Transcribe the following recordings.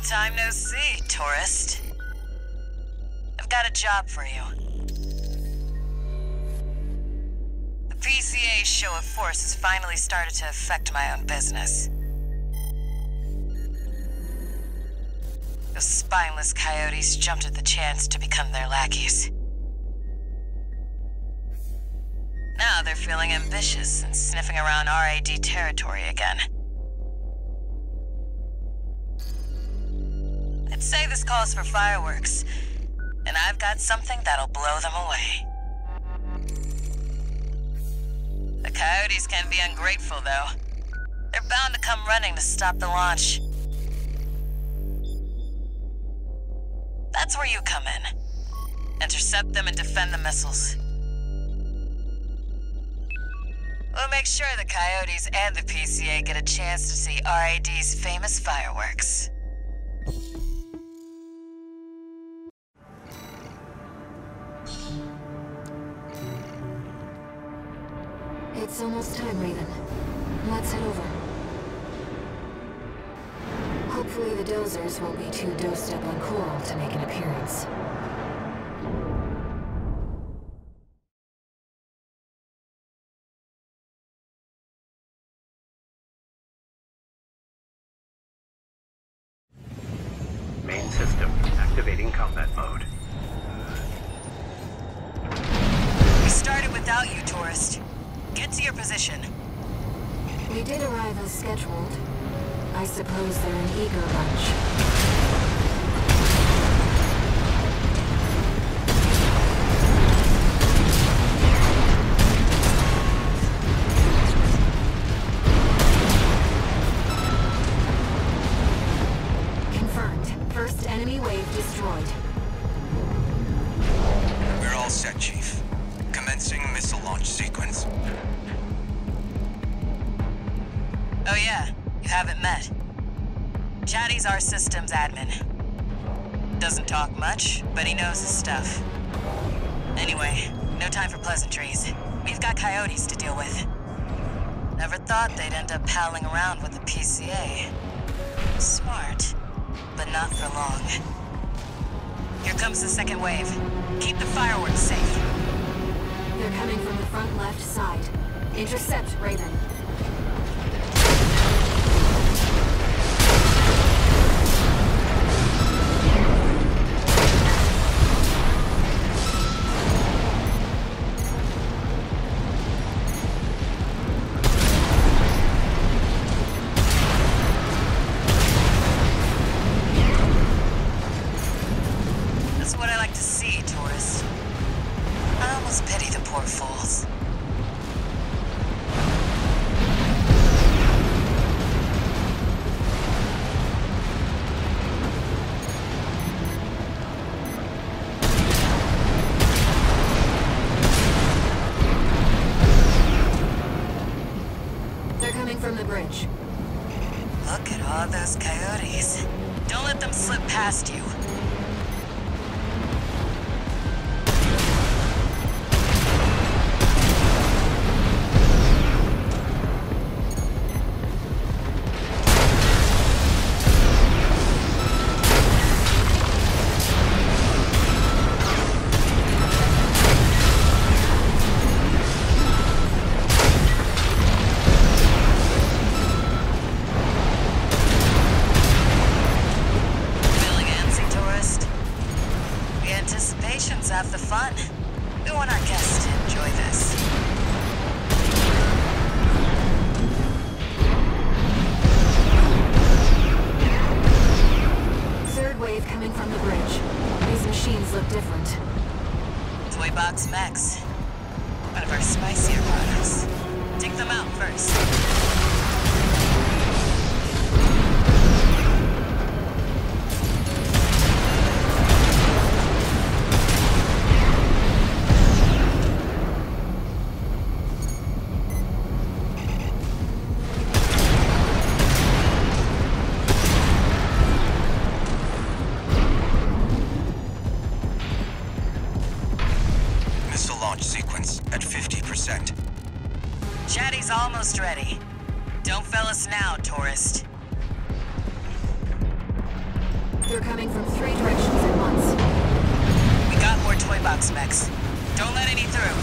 time no see, tourist. I've got a job for you. The PCA's show of force has finally started to affect my own business. Those spineless coyotes jumped at the chance to become their lackeys. Now they're feeling ambitious and sniffing around RAD territory again. I'd say this calls for fireworks, and I've got something that'll blow them away. The coyotes can be ungrateful, though. They're bound to come running to stop the launch. That's where you come in. Intercept them and defend the missiles. We'll make sure the coyotes and the PCA get a chance to see RAD's famous fireworks. It's almost time, Raven. Let's head over. Hopefully the dozers won't be too dosed up on coral to make an appearance. Main system activating combat mode. We started without you, tourist. Get to your position. We did arrive as scheduled. I suppose they're an eager bunch. Confirmed. First enemy wave destroyed. We're all set, Chief. Commencing missile launch sequence. Oh yeah, you haven't met. Chatty's our systems admin. Doesn't talk much, but he knows his stuff. Anyway, no time for pleasantries. We've got coyotes to deal with. Never thought they'd end up palling around with the PCA. Smart, but not for long. Here comes the second wave. Keep the fireworks safe. They're coming from the front left side. Intercept, Raven. That's what I like to see, tourist. I almost pity the poor fools. They're coming from the bridge. Look at all those coyotes. Don't let them slip past you. Feeling antsy, tourist? Anticipation's half the fun. We want our guests to enjoy this. Third wave coming from the bridge. These machines look different. Toy Box Max. One of our spicier products. Take them out first. Missile launch sequence at 50%. Chatty's almost ready. Don't fail us now, tourist. They're coming from 3 directions at once. We got more toy box mechs. Don't let any through.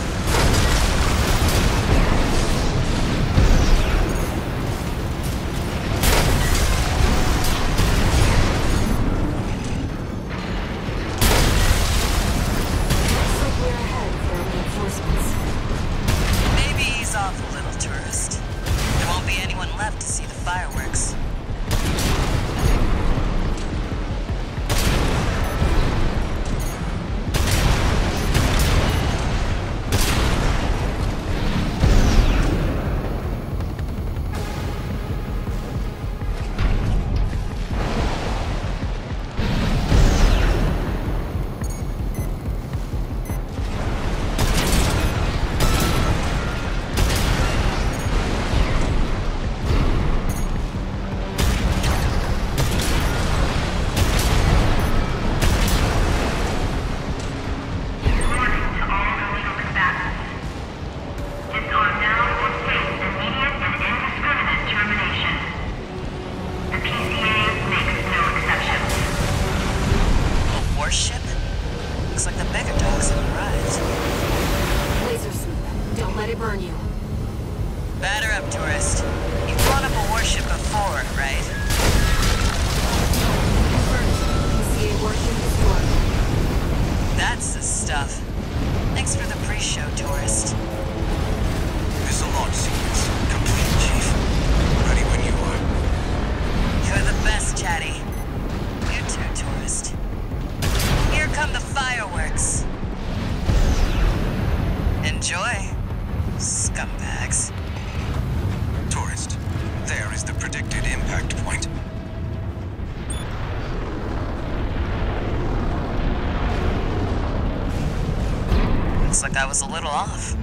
I was a little off.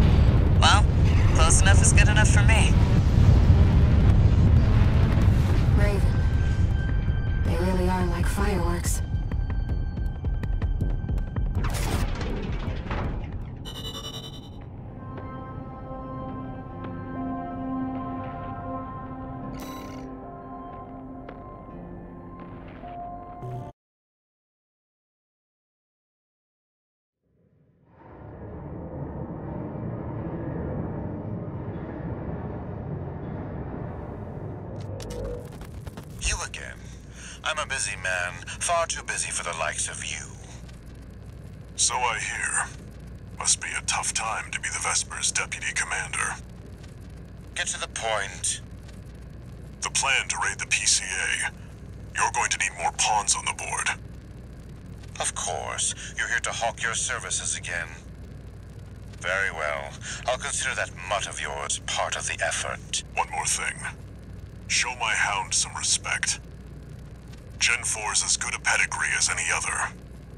Well, close enough is good enough for me. Raven, they really are like fireworks. I'm a busy man, far too busy for the likes of you. So I hear. Must be a tough time to be the Vesper's deputy commander. Get to the point. The plan to raid the PCA. You're going to need more pawns on the board. Of course. You're here to hawk your services again. Very well. I'll consider that mutt of yours part of the effort. One more thing. Show my hound some respect. Gen 4 is as good a pedigree as any other.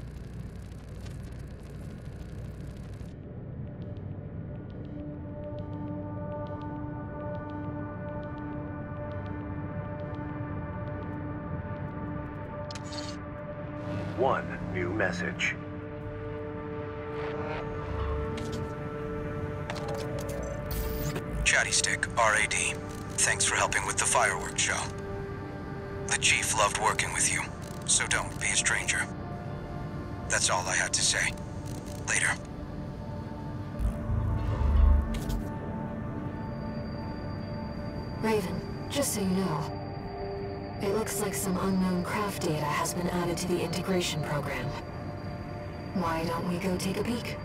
One new message. Chatty Stick, RAD. Thanks for helping with the fireworks show. The Chief loved working with you, so don't be a stranger. That's all I had to say. Later. Raven, just so you know, it looks like some unknown craft data has been added to the integration program. Why don't we go take a peek?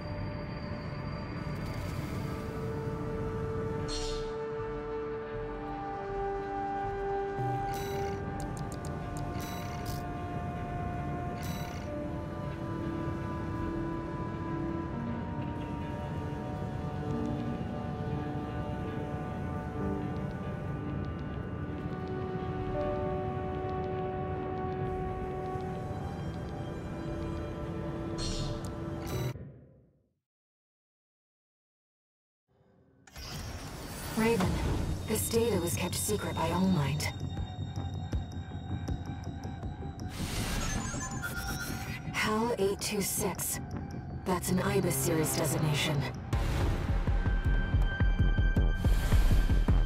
Raven, this data was kept secret by ALLMIND. HAL 826. That's an IBIS series designation.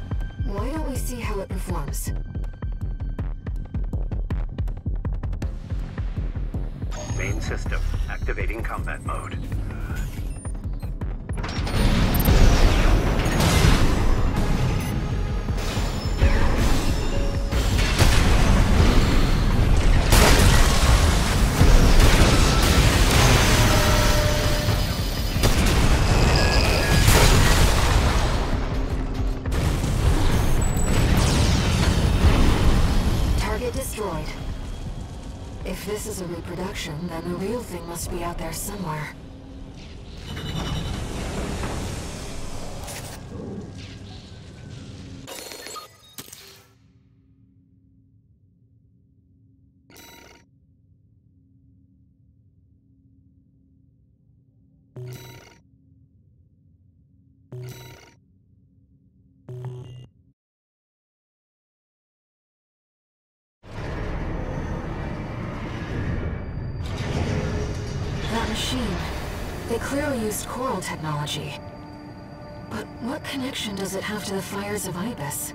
Why don't we see how it performs? system. Activating combat mode. Destroyed. If this is a reproduction, then the real thing must be out there somewhere. They clearly used coral technology. But what connection does it have to the fires of Ibis?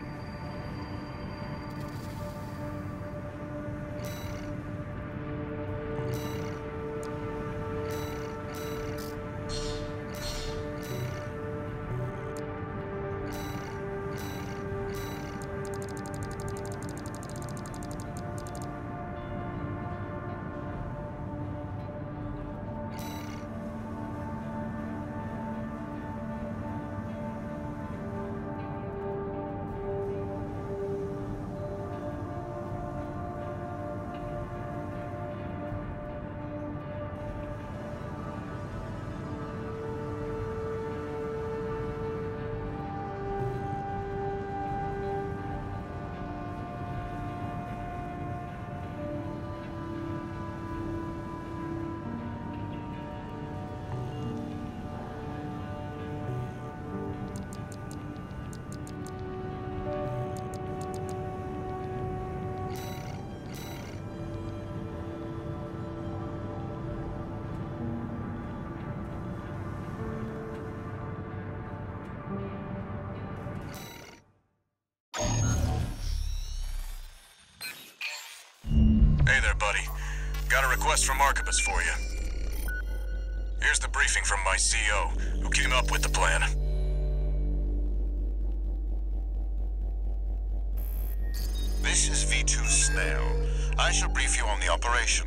Hey there, buddy. Got a request from Archibus for you. Here's the briefing from my CO, who came up with the plan. This is V2 Snail. I shall brief you on the operation.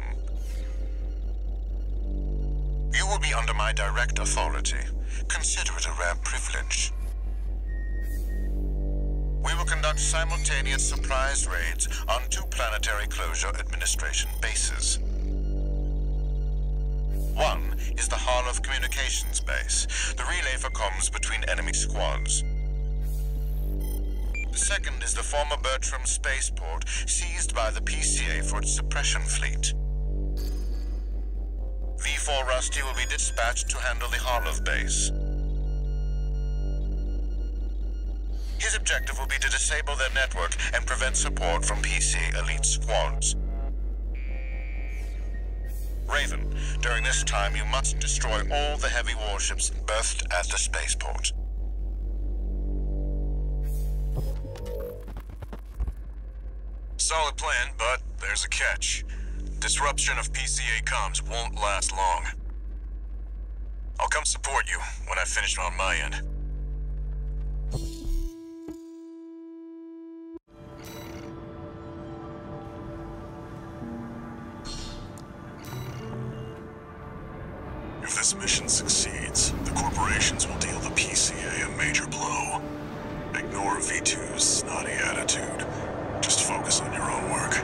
You will be under my direct authority. Consider it a rare privilege. We will conduct simultaneous surprise raids on 2 planetary closure administration bases. One is the Hall of Communications base, the relay for comms between enemy squads. The second is the former Bertram spaceport, seized by the PCA for its suppression fleet. V4 Rusty will be dispatched to handle the Harlov base. His objective will be to disable their network and prevent support from PC elite squads. Raven, during this time you must destroy all the heavy warships berthed at the spaceport. Solid plan, but there's a catch. Disruption of PCA comms won't last long. I'll come support you when I've finished on my end. If this mission succeeds, the corporations will deal the PCA a major blow. Ignore V2's snotty attitude. Just focus on your own work.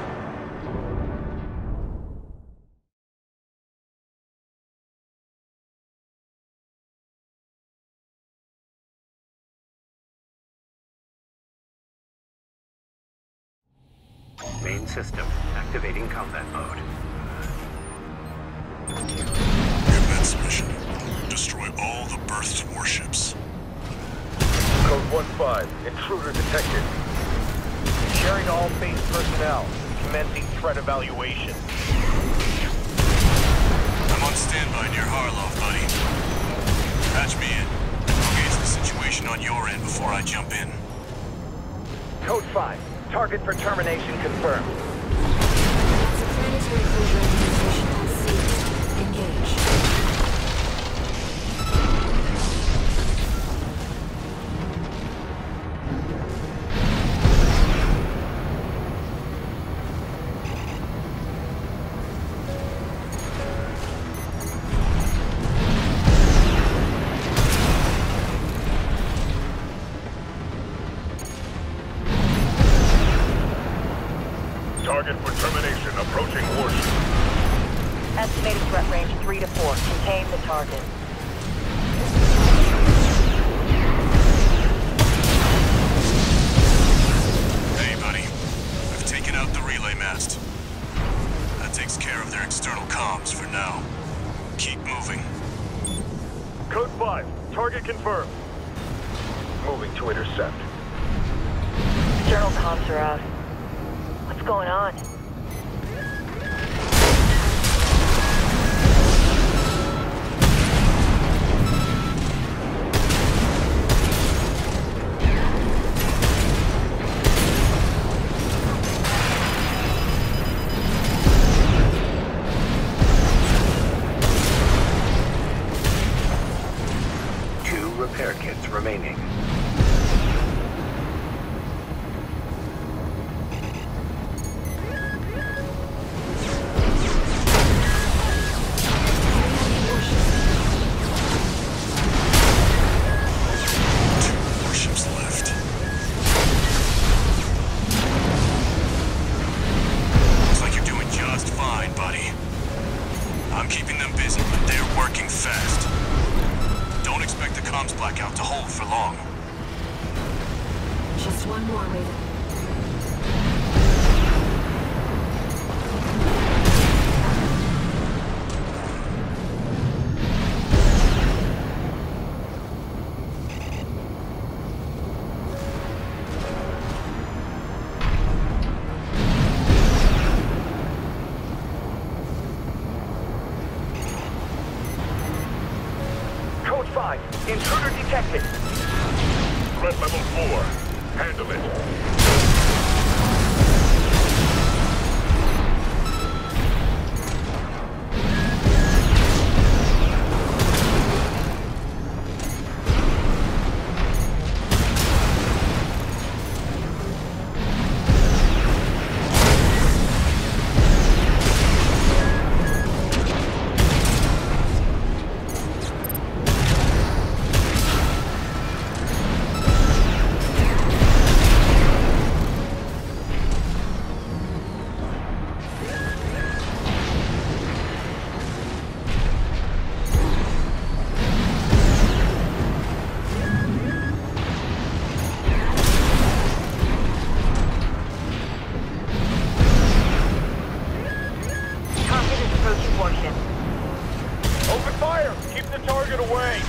Main system. Activating combat mode. Commence mission. Destroy all the berthed warships. Code 1-5. Intruder detected. Sharing all base personnel. Commencing threat evaluation. I'm on standby near Harlov, buddy. Patch me in. I'll gauge the situation on your end before I jump in. Code 5. Target for termination confirmed. That's a planetary closure organization called SEED. target for termination approaching warship. Estimated threat range 3 to 4. Contain the target. Hey, buddy. I've taken out the relay mast. That takes care of their external comms for now. Keep moving. Code 5, target confirmed. Moving to intercept. External comms are out. What's going on? Repair kits remaining. Intruder detected. Threat level 4. Handle it. Open fire! Keep the target away!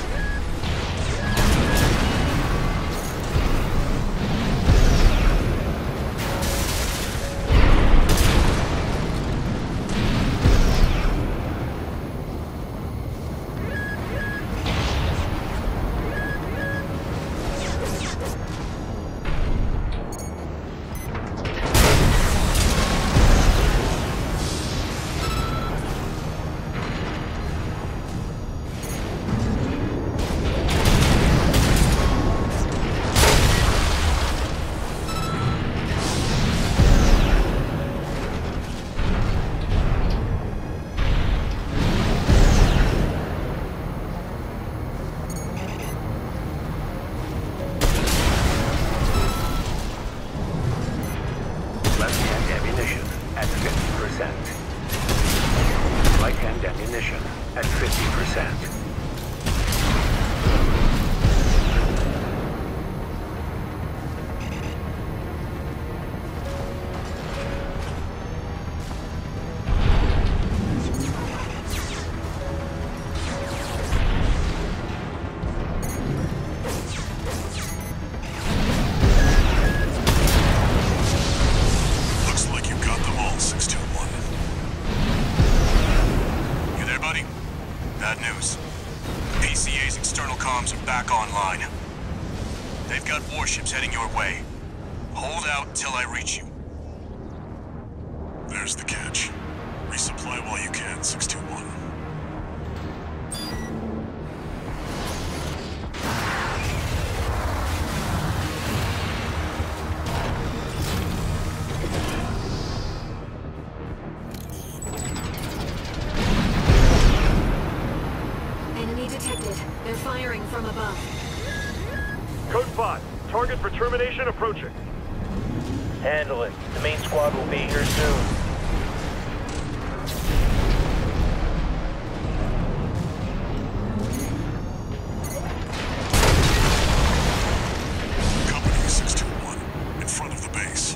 Right-hand ammunition at 50%. Warships heading your way. Hold out till I reach you. There's the catch. Resupply while you can, 621. Enemy detected. They're firing from above. Code 5. Target for termination approaching. Handle it. The main squad will be here soon. Company 621, in front of the base.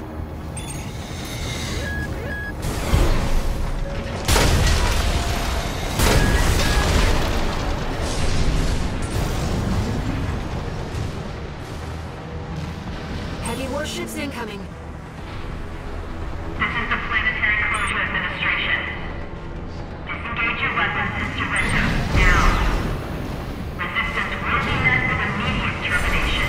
Heavy warships incoming. This is the Planetary Closure Administration. Disengage your weapons and surrender, now. Resistance will be met with immediate termination.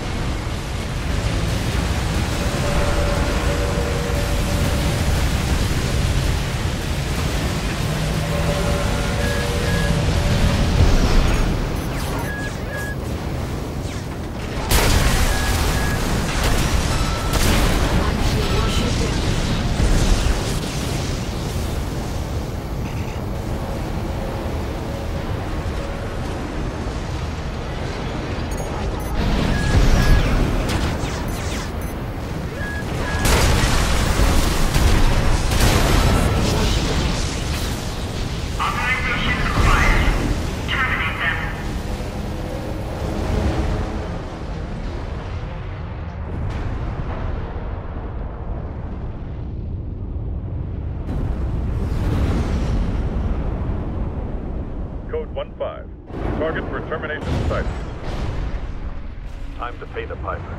Code 1-5. Target for termination site. Time to pay the piper.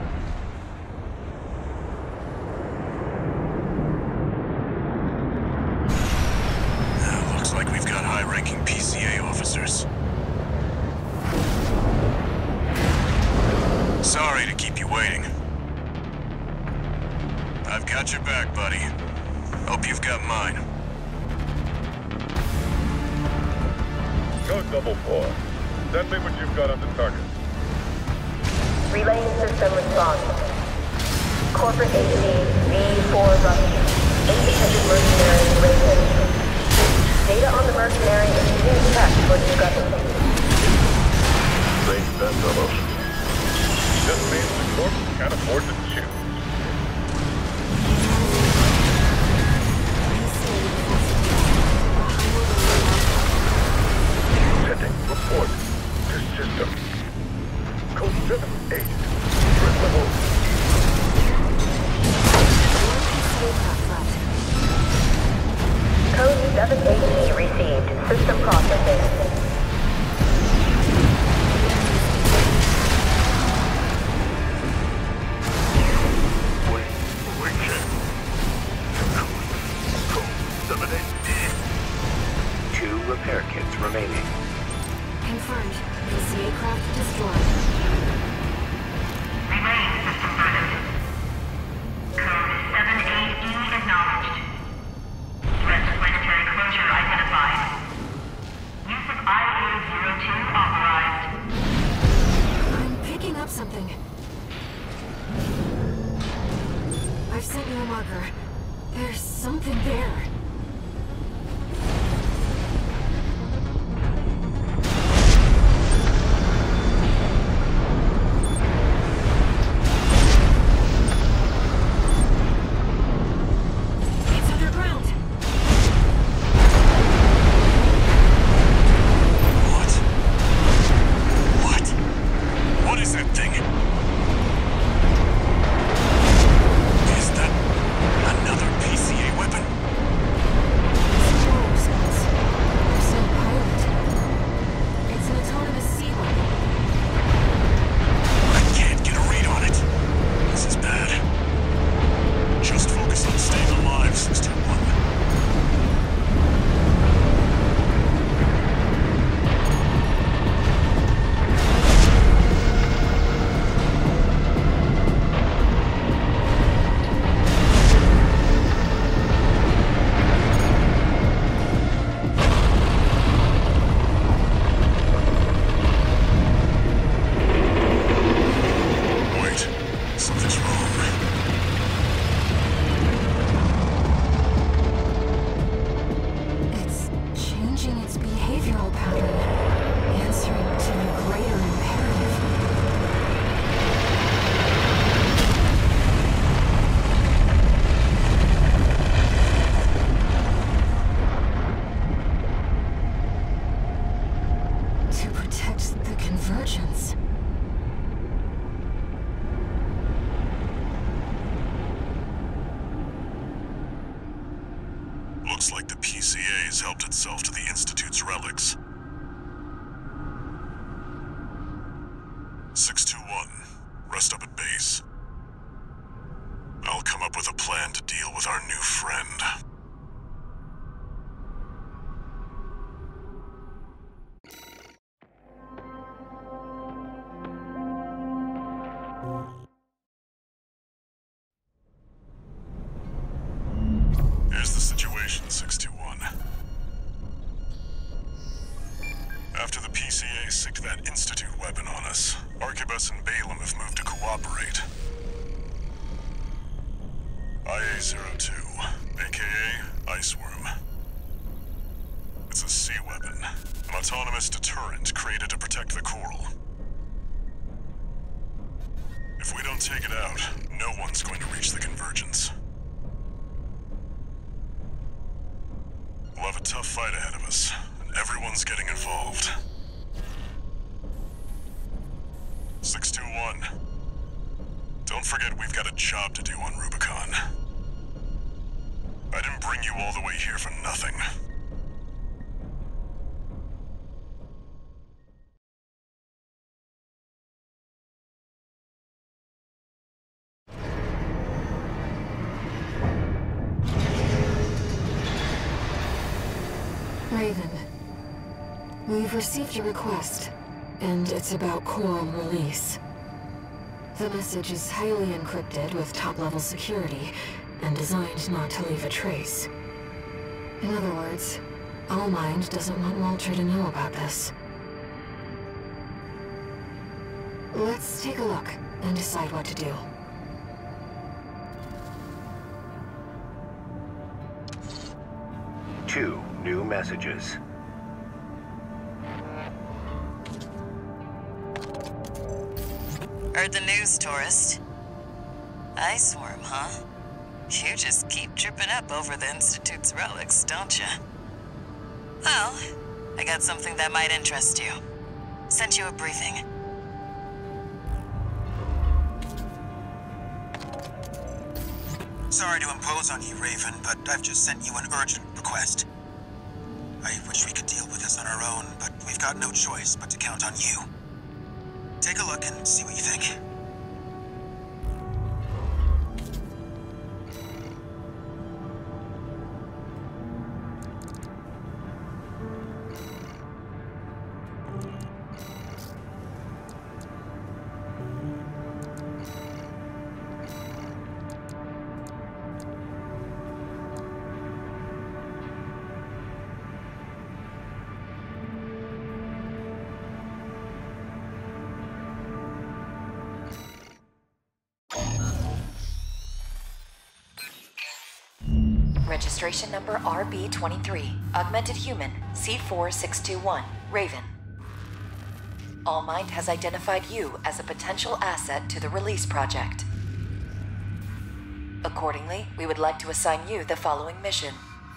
Looks like we've got high-ranking PCA officers. Sorry to keep you waiting. I've got your back, buddy. Hope you've got mine. Code 4. Send me what you've got on the target. Relaying system response. Corporate AC V4 Russia. Independent mercenary rated. Data on the mercenary is being checked for discrepancy. Strange bedfellow. This means the corp can't afford to choose. Sending report to system. Code 7-8. First level. Code 7-8 received. System processing. Repair kits remaining. Confirmed. PCA craft destroyed. Relaying system verdict. Code 7-8E acknowledged. Threat to planetary closure identified. Use of IA-02 authorized. I'm picking up something. I've sent you a marker. There's something there. PCA has helped itself to the Institute's relics. 621, rest up at base. I'll come up with a plan to deal with our new friend. Here's the situation, 621. After the PCA sicked that Institute weapon on us, Arquebus and Balaam have moved to cooperate. IA-02, aka Iceworm. It's a sea weapon, an autonomous deterrent created to protect the coral. If we don't take it out, no one's going to reach the convergence. We'll have a tough fight ahead of us, and everyone's getting involved. 621. Don't forget we've got a job to do on Rubicon. I didn't bring you all the way here for nothing. Raven, we've received your request, and it's about coral release. The message is highly encrypted with top-level security, and designed not to leave a trace. In other words, ALLMIND doesn't want Walter to know about this. Let's take a look and decide what to do. Two new messages. Heard the news, tourist. Iceworm, huh? You just keep tripping up over the Institute's relics, don't you? Well, I got something that might interest you. Sent you a briefing. Sorry to impose on you, Raven, but I've just sent you an urgent request. I wish we could deal with this on our own, but we've got no choice but to count on you. Take a look and see what you think. Registration number RB23, Augmented Human, C4621, Raven. ALLMIND has identified you as a potential asset to the release project. Accordingly, we would like to assign you the following mission.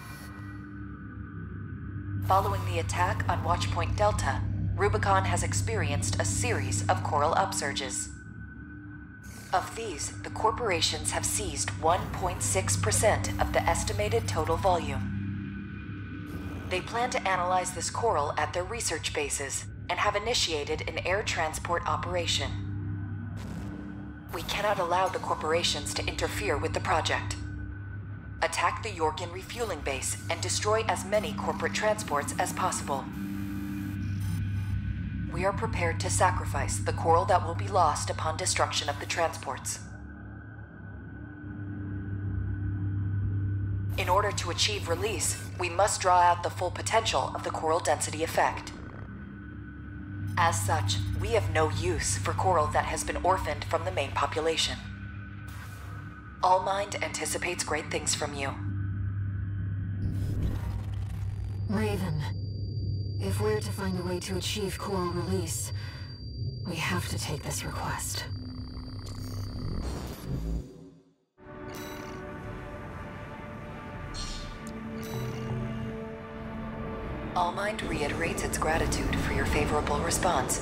Following the attack on Watchpoint Delta, Rubicon has experienced a series of coral upsurges. Of these, the corporations have seized 1.6% of the estimated total volume. They plan to analyze this coral at their research bases and have initiated an air transport operation. We cannot allow the corporations to interfere with the project. Attack the Yorkin refueling base and destroy as many corporate transports as possible. We are prepared to sacrifice the coral that will be lost upon destruction of the transports. In order to achieve release, we must draw out the full potential of the coral density effect. As such, we have no use for coral that has been orphaned from the main population. ALLMIND anticipates great things from you. Raven, if we're to find a way to achieve coral release, we have to take this request. ALLMIND reiterates its gratitude for your favorable response.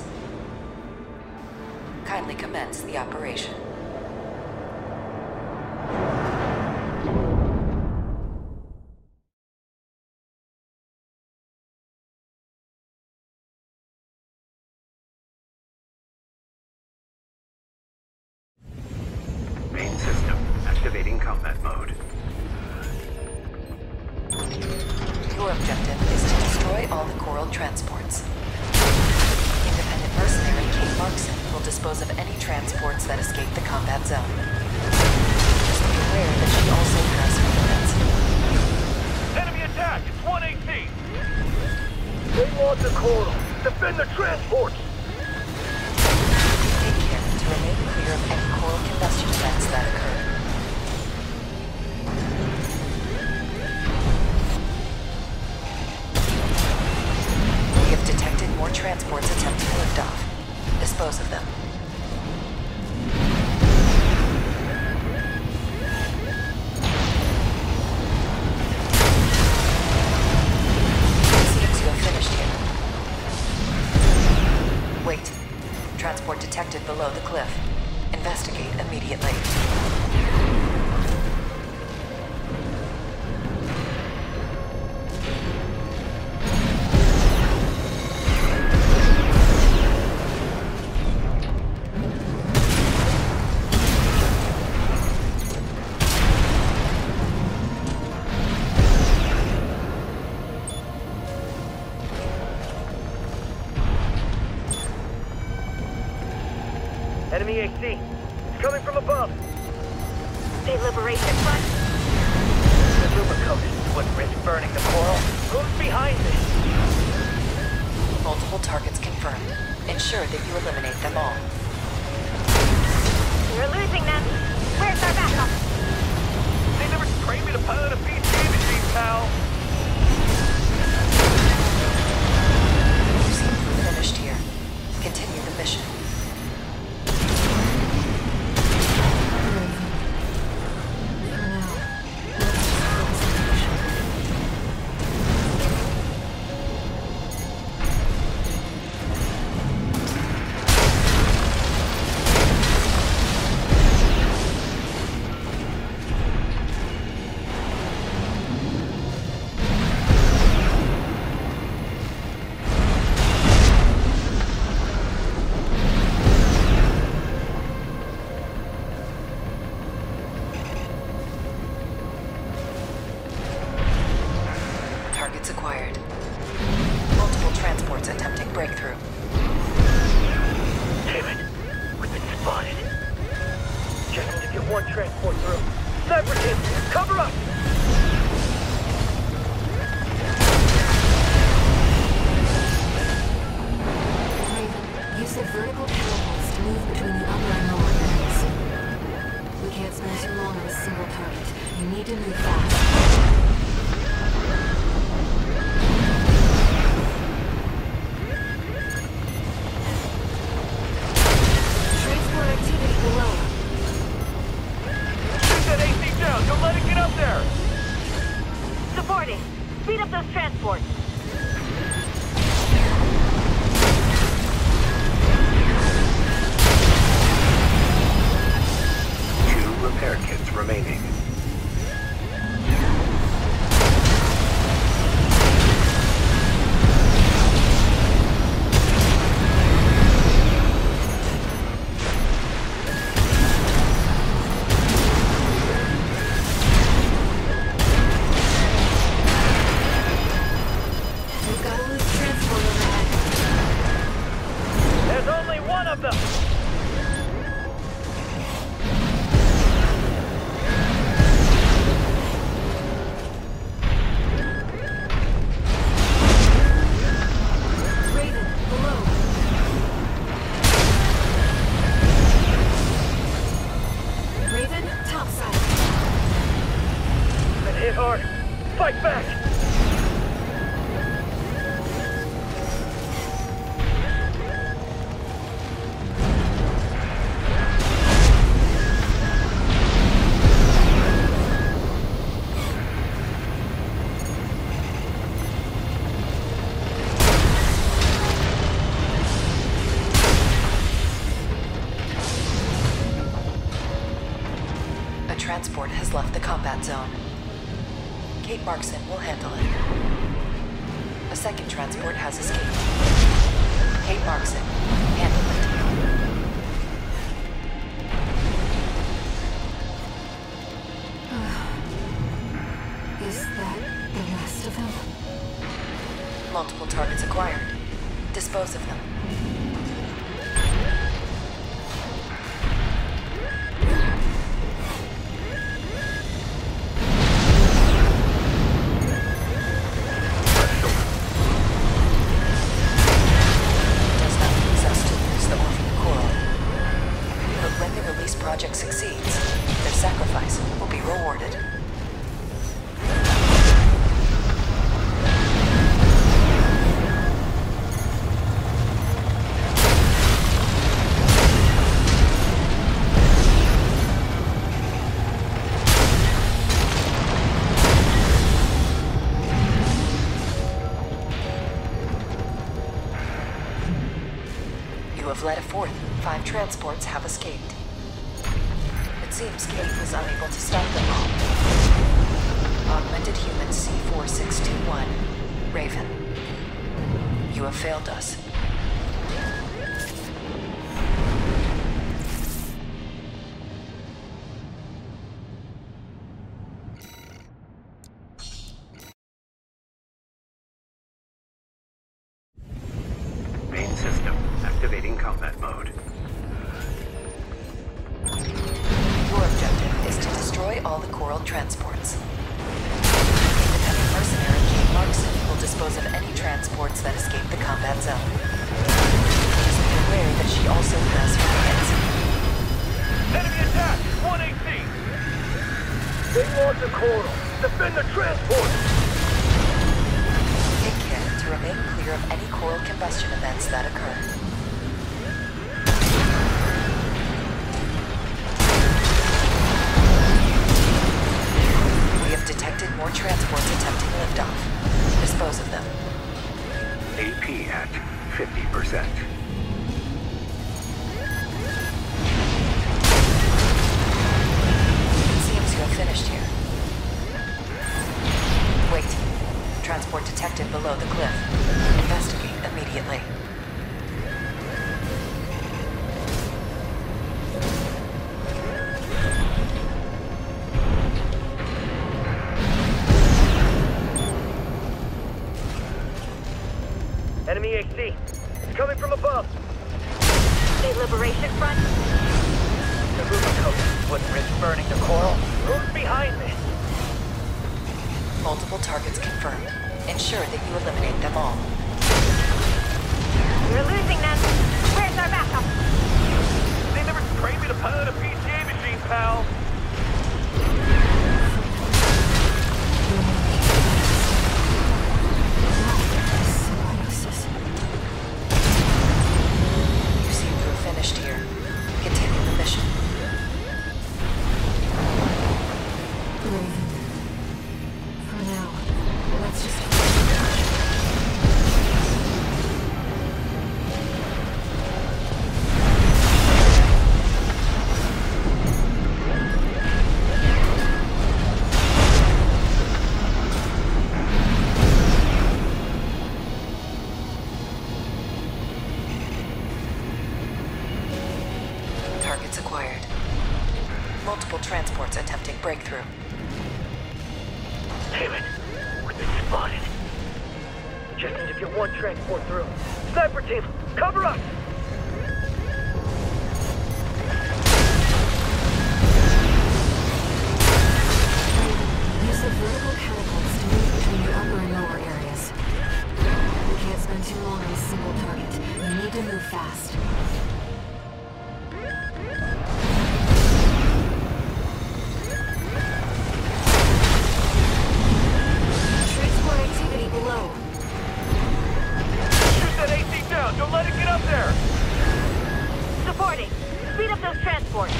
Kindly commence the operation. mode. Your objective is to destroy all the Coral transports. Independent mercenary Kate Markson will dispose of any transports that escape the combat zone. Just be aware that she also has fingerprints. Enemy attack! It's 118! They want the Coral! Defend the transports! Take care to remain clear of any Coral combustion events that occur. We have detected more transports attempting liftoff. Dispose of them. It seems you have finished here. Wait. Transport detected below the cliff. Investigate immediately. Enemy AC. It's coming from above. The Liberation Front? The Luma Coast wouldn't risk burning the Coral. Who's behind this? Multiple targets confirmed. Ensure that you eliminate them all. We're losing them. Where's our backup? They never trained me to pilot a PC machine, pal. You seem to have finished here. Continue the mission. Targets acquired. Multiple transports attempting breakthrough. Damn it. We've been spotted. Just need to get one transport through. Sniper team, cover up! Raven, use the vertical catapults to move between the upper and lower areas. We can't spend too long on a single target. You need to move fast. Transport activity below. Shoot that AC down! Don't let it get up there! Supporting. Speed up those transports. Two repair kits remaining. We've got a loose transport overhead. There's only one of them! Raven, below. Raven, topside. Been hit hard. Fight back! A transport has left the combat zone. Kate Markson will handle it. A second transport has escaped. Kate Markson, handle it. Multiple targets acquired. Dispose of them. Does not please us to lose the orphan coral. But when the release project succeeds, their sacrifice will be rewarded. Fled a fourth. 5 transports have escaped. It seems Kate was unable to stop them all. Augmented Human C4621. Raven. You have failed us. Main system activating combat mode. Your objective is to destroy all the coral transports. Independent mercenary Kate Markson will dispose of any transports that escape the combat zone. Please be aware that she also has her hands. Enemy attack! 118! They want the coral! Defend the transport! Take care to remain clear of any coral combustion events that occur. We have detected more transports attempting liftoff. Dispose of them. AP at 50%. It seems you have finished here. Wait. Transport detected below the cliff. Investigate immediately. Enemy AC. It's coming from above. State Liberation Front? The movement code wouldn't risk burning the coral. Who's behind this? Multiple targets confirmed. Ensure that you eliminate them all. We're losing them. Where's our backup? They never trained me to pilot a PCA machine, pal. You seem to have finished here. Continue the mission. Raven. For now, let's just... Targets acquired. Multiple transports attempting breakthrough. Damn it. We've been spotted. Just need to get one transport through. Sniper team, cover us! Use the vertical catapults to move between the upper and lower areas. We can't spend too long on a single target. We need to move fast. Transport activity below. Shoot that AC down! Don't let it get up there! Supporting. Speed up those transports.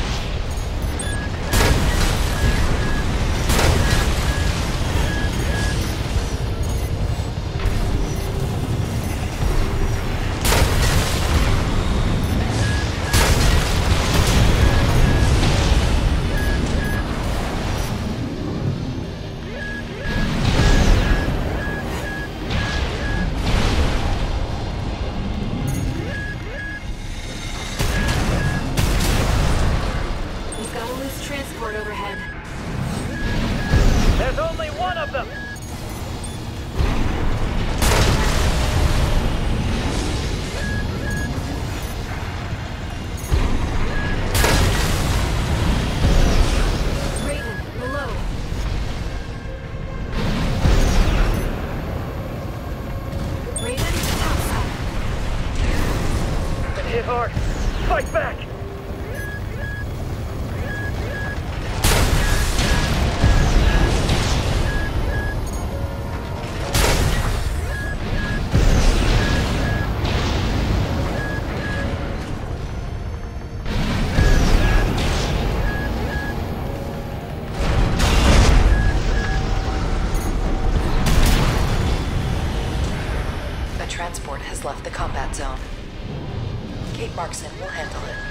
Markson will handle it.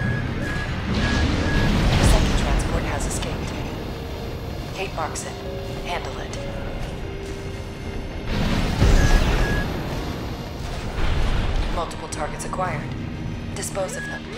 The second transport has escaped. Kate Markson, handle it. Multiple targets acquired. Dispose of them.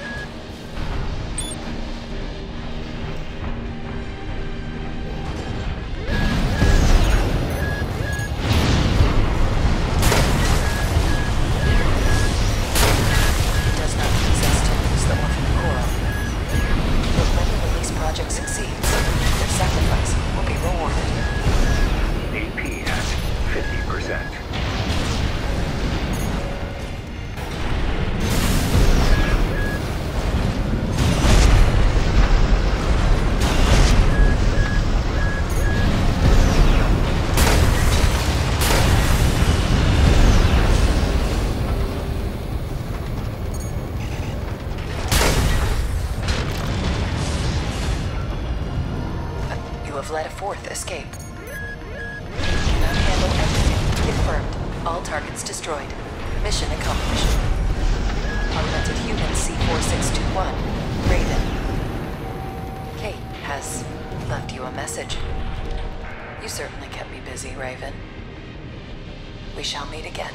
Led a fourth escape. Cannot handle everything. Confirmed. All targets destroyed. Mission accomplished. Augmented human C4621. Raven. Kate has left you a message. You certainly kept me busy, Raven. We shall meet again.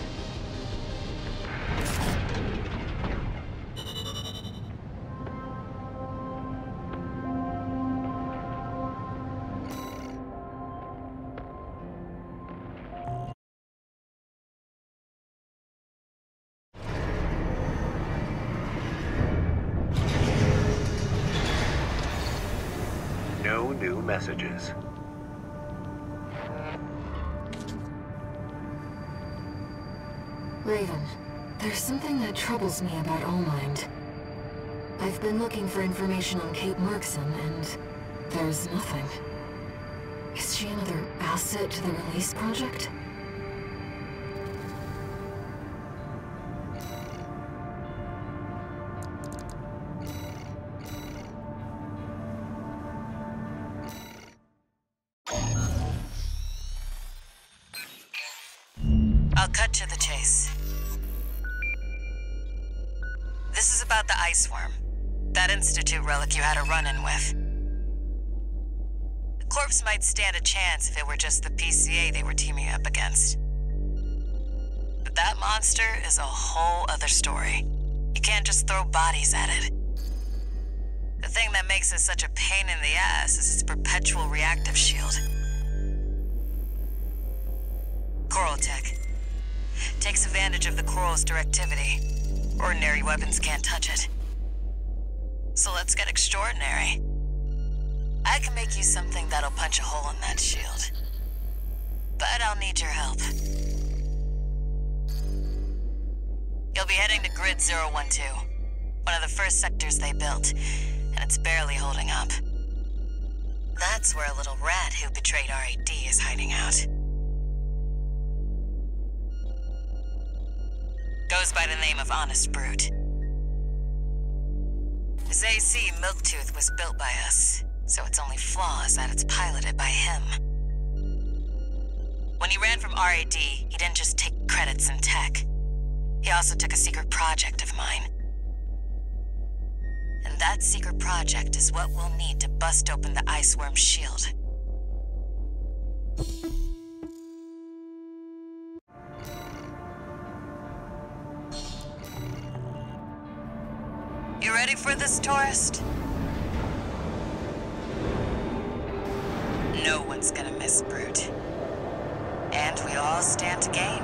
No new messages. Raven, there's something that troubles me about ALLMIND. I've been looking for information on Kate Markson, and there's nothing. Is she another asset to the release project? I'll cut to the chase. This is about the ice worm. That Institute relic you had a run-in with. The corpse might stand a chance if it were just the PCA they were teaming up against. But that monster is a whole other story. You can't just throw bodies at it. The thing that makes it such a pain in the ass is its perpetual reactive shield. Coral tech. Takes advantage of the coral's directivity. Ordinary weapons can't touch it. So let's get extraordinary. I can make you something that'll punch a hole in that shield. But I'll need your help. You'll be heading to Grid 012, one of the first sectors they built, and it's barely holding up. That's where a little rat who betrayed RAD is hiding out. Goes by the name of Honest Brute. His AC, Milktooth, was built by us, so its only flaw is that it's piloted by him. When he ran from RAD, he didn't just take credits in tech. He also took a secret project of mine. And that secret project is what we'll need to bust open the Iceworm's shield. You ready for this, tourist? No one's gonna miss Brute. And we all stand to gain.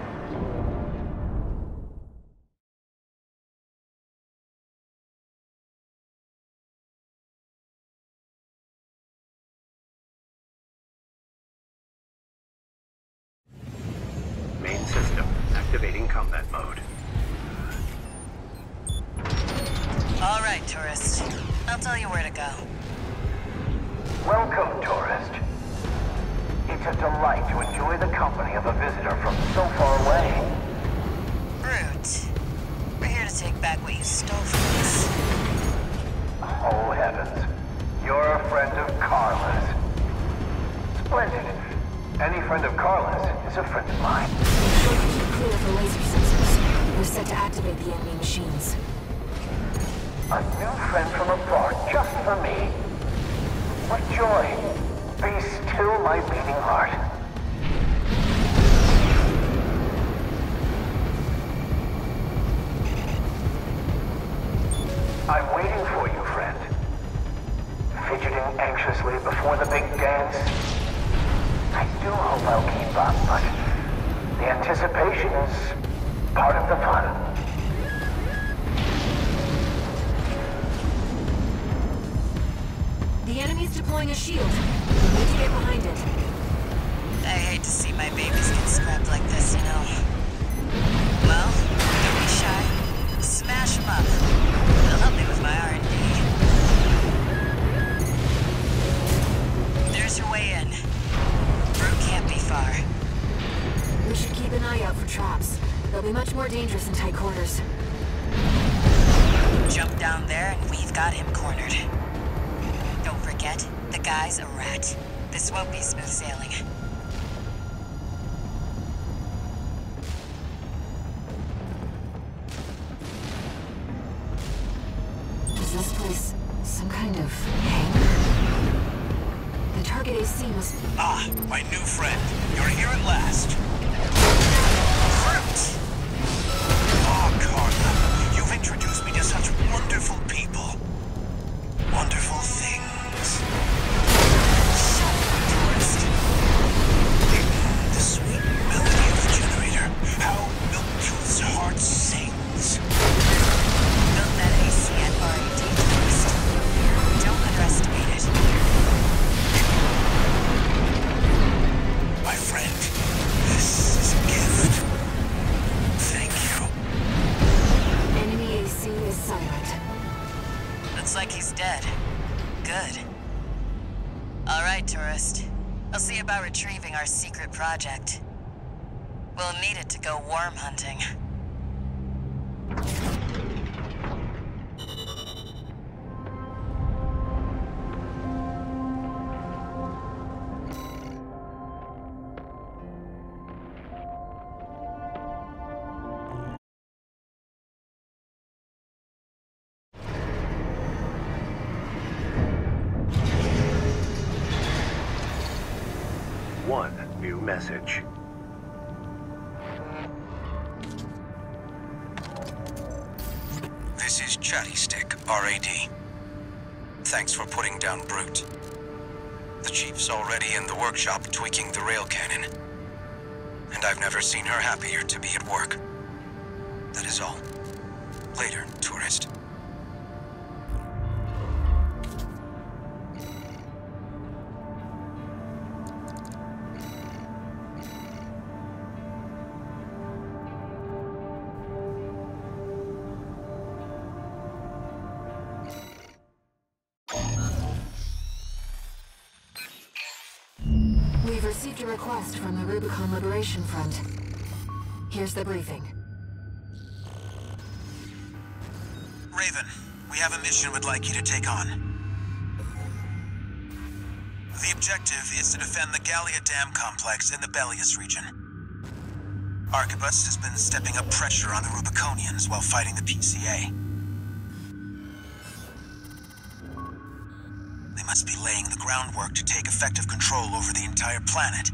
Main system activating combat mode. All right, tourist. I'll tell you where to go. Welcome, tourist. It's a delight to enjoy the company of a visitor from so far away. Brute. We're here to take back what you stole from us. Oh, heavens. You're a friend of Carla's. Splendid. Any friend of Carla's is a friend of mine. Keep clear of the laser sensors. We're set to activate the enemy machines. A new friend from afar, just for me. What joy. Be still my beating heart. I'm waiting for you, friend. Fidgeting anxiously before the big dance. I do hope I'll keep up, but the anticipation is part of the fun. The enemy's deploying a shield. We need to get behind it. I hate to see my babies get scrapped like this, you know. Well, don't be shy. Smash them up. They'll help me with my R&D. There's your way in. Route can't be far. We should keep an eye out for traps. They'll be much more dangerous in tight quarters. Jump down there and we've got him cornered. Don't forget, the guy's a rat. This won't be smooth sailing. Is this place some kind of hangar? The target AC must... Ah, my new friend. You're here at last. Fruit! Oh, Carla, you've introduced me to such wonderful people. Wonderful things. The sweet melody of the generator. How Milktooth's heart sings. Built that AC at R&D first. Don't underestimate it. My friend, this is a gift. Thank you. Enemy AC is silent. Looks like he's dead. Good. All right, tourist. I'll see about retrieving our secret project. We'll need it to go worm hunting. One new message. This is Chatty Stick, RAD. Thanks for putting down Brute. The Chief's already in the workshop tweaking the rail cannon. And I've never seen her happier to be at work. That is all. Later, tourist. We've received a request from the Rubicon Liberation Front. Here's the briefing. Raven, we have a mission we'd like you to take on. The objective is to defend the Alea Dam complex in the Bellius region. Arquebus has been stepping up pressure on the Rubiconians while fighting the PCA. They must be laying the groundwork to take effective control over the entire planet.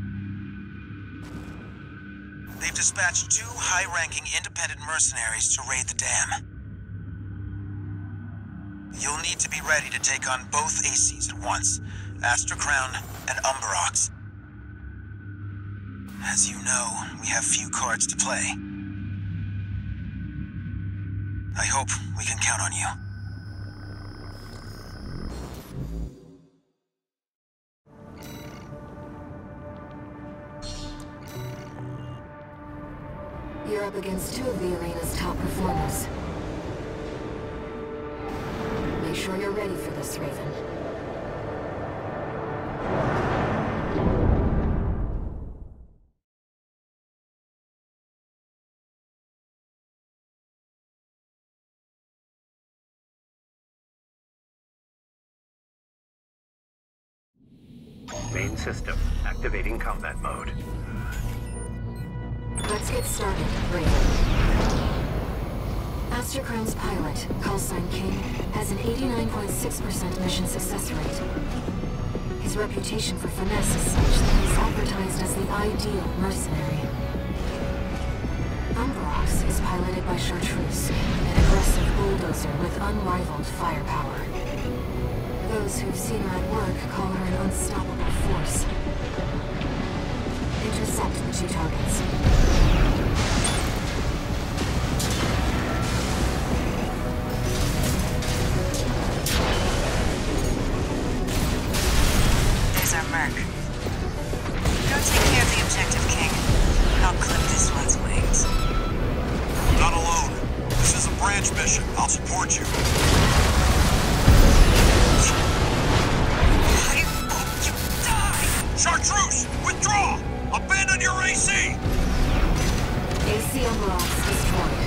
They've dispatched 2 high-ranking independent mercenaries to raid the dam. You'll need to be ready to take on both ACs at once, Astra Crown and Umberox. As you know, we have few cards to play. I hope we can count on you. You're up against 2 of the arena's top performers. Make sure you're ready for this, Raven. Main system activating combat mode. Let's get started, Raven. Master Crown's pilot, callsign King, has an 89.6% mission success rate. His reputation for finesse is such that he's advertised as the ideal mercenary. Umbrox is piloted by Chartreuse, an aggressive bulldozer with unrivaled firepower. Those who've seen her at work call her an unstoppable force. Intercept the 2 targets. There's our Merc. Go take care of the objective, King. I'll clip this one's wings. Not alone. This is a branch mission. I'll support you. I hope you die! Chartreuse! Withdraw! Abandon your AC! AC Umbrox destroyed.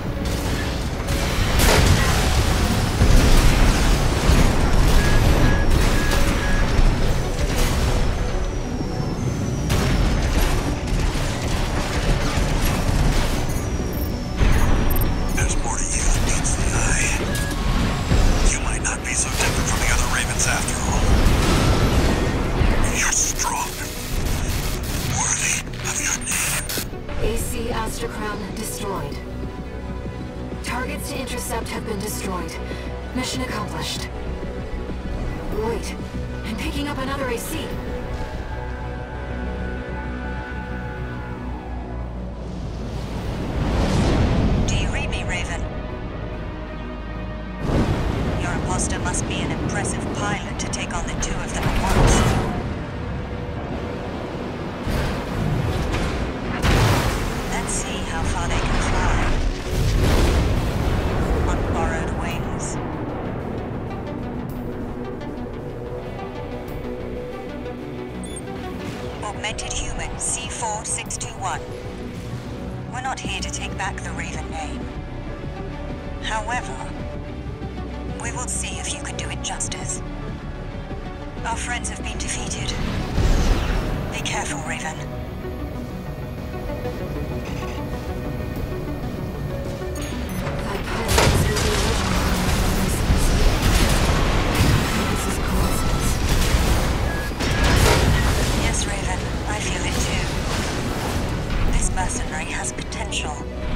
There's more to you than meets the eye. You might not be so different from the other Ravens after all. You're strong. Worthy of your name. AC Astra Crown destroyed. Targets to intercept have been destroyed. Mission accomplished. Wait, I'm picking up another AC. Do you read me, Raven? Your imposter must be an impressive pilot to take on the 2 of them at once. Let's see how far they can fly. On borrowed wings. Augmented human C4621. We're not here to take back the Raven name. However, we will see if you can do it justice. Our friends have been defeated. Be careful, Raven. That pilot is the original. This is a coincidence. Yes, Raven, I feel it too. This mercenary has potential.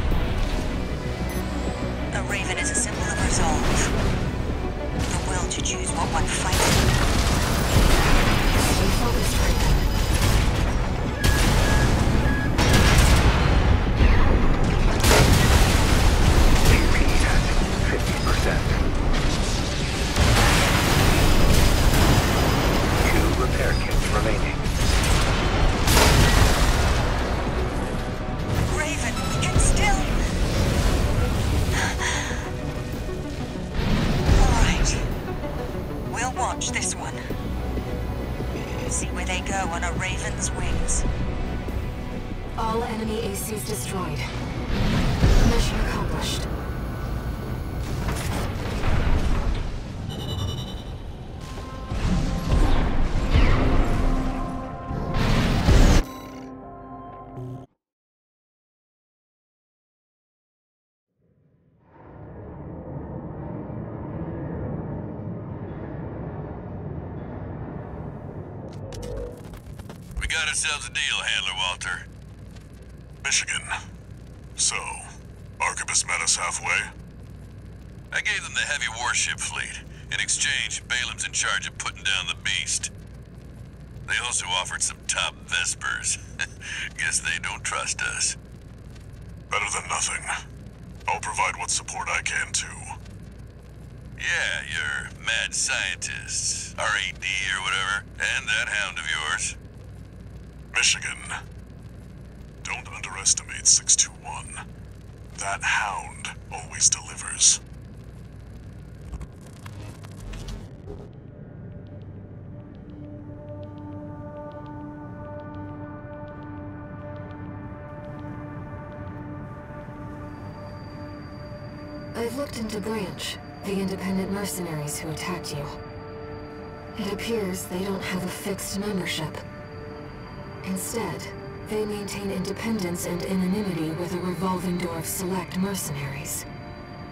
A Raven is a symbol of resolve. The will to choose what one fights for. Stay focused, Raven. AP at 50%. 2 repair kits remaining. Raven, we can still... All right. We'll watch this one. See where they go on a Raven's wings. All enemy ACs destroyed. Mission accomplished. We got ourselves a deal, Handler Walter. Michigan. So, Arquebus met us halfway? I gave them the heavy warship fleet. In exchange, Balaam's in charge of putting down the beast. They also offered some top Vespers. Guess they don't trust us. Better than nothing. I'll provide what support I can, too. Yeah, your mad scientists, RAD or whatever, and that hound of yours. Michigan. Don't underestimate 621. That hound always delivers. I've looked into Branch, the independent mercenaries who attacked you. It appears they don't have a fixed membership. Instead, they maintain independence and anonymity with a revolving door of select mercenaries.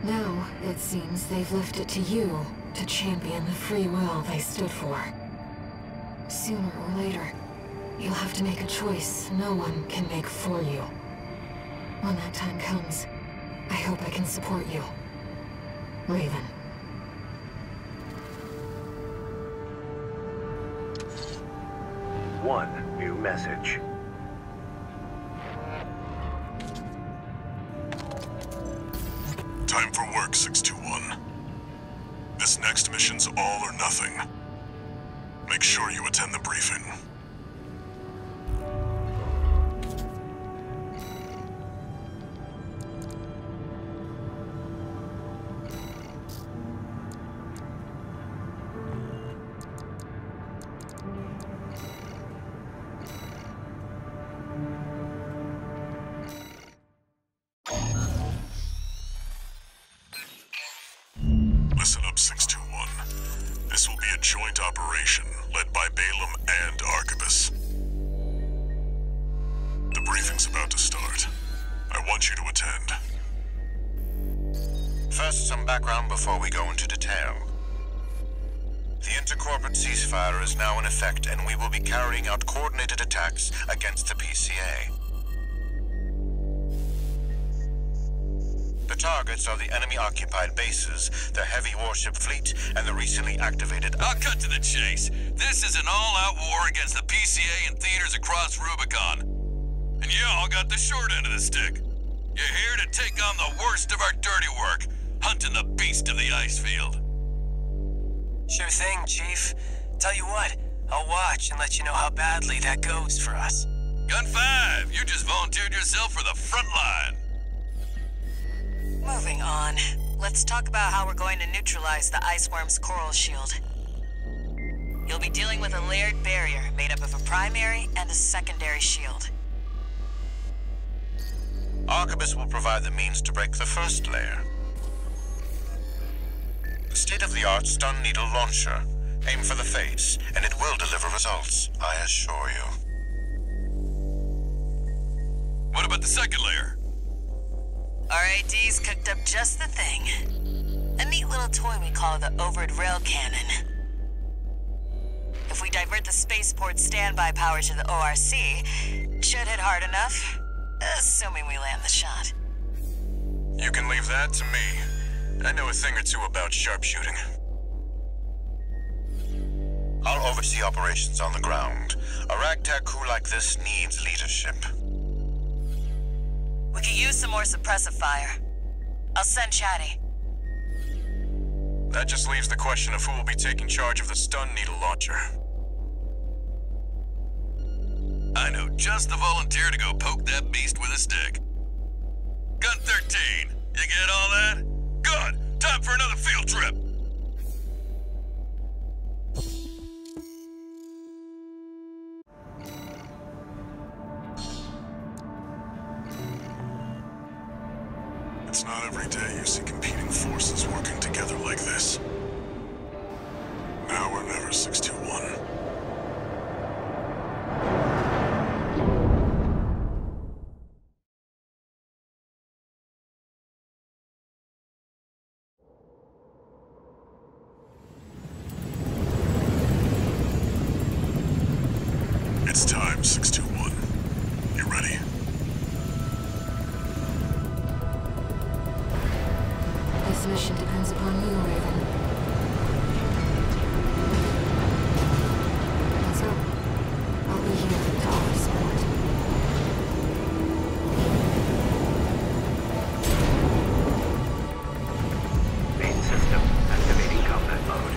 Now, it seems they've left it to you to champion the free will they stood for. Sooner or later, you'll have to make a choice no one can make for you. When that time comes, I hope I can support you. Raven. One new message. Time for work, 621. This next mission's all or nothing. Make sure you attend the briefing. Listen up, 621. This will be a joint operation led by Balaam and Arquebus. The briefing's about to start. I want you to attend. First, some background before we go into detail. The intercorporate ceasefire is now in effect, and we will be carrying out coordinated attacks against the PCA. The targets are the enemy-occupied bases, the heavy warship fleet, and the recently activated... I'll cut to the chase. This is an all-out war against the PCA and theaters across Rubicon. And y'all got the short end of the stick. You're here to take on the worst of our dirty work, hunting the beast of the ice field. Sure thing, Chief. Tell you what, I'll watch and let you know how badly that goes for us. Gun 5, you just volunteered yourself for the front line. Moving on. Let's talk about how we're going to neutralize the Iceworm's coral shield. You'll be dealing with a layered barrier made up of a primary and a secondary shield. Arquebus will provide the means to break the first layer. The state-of-the-art stun needle launcher. Aim for the face, and it will deliver results, I assure you. What about the second layer? RAD's cooked up just the thing. A neat little toy we call the overed rail cannon. If we divert the spaceport standby power to the ORC, should hit hard enough, assuming we land the shot. You can leave that to me. I know a thing or two about sharpshooting. I'll oversee operations on the ground. A ragtag crew like this needs leadership. We could use some more suppressive fire. I'll send Chatty. That just leaves the question of who will be taking charge of the stun needle launcher. I know just the volunteer to go poke that beast with a stick. Gun 13, you get all that? Good! Time for another field trip! It's not every day you see competing forces working together like this. Now or never, 621. It's time, 621. You ready? This mission depends upon you, Raven. Let's go. I'll be here to offer support. Main system activating combat mode.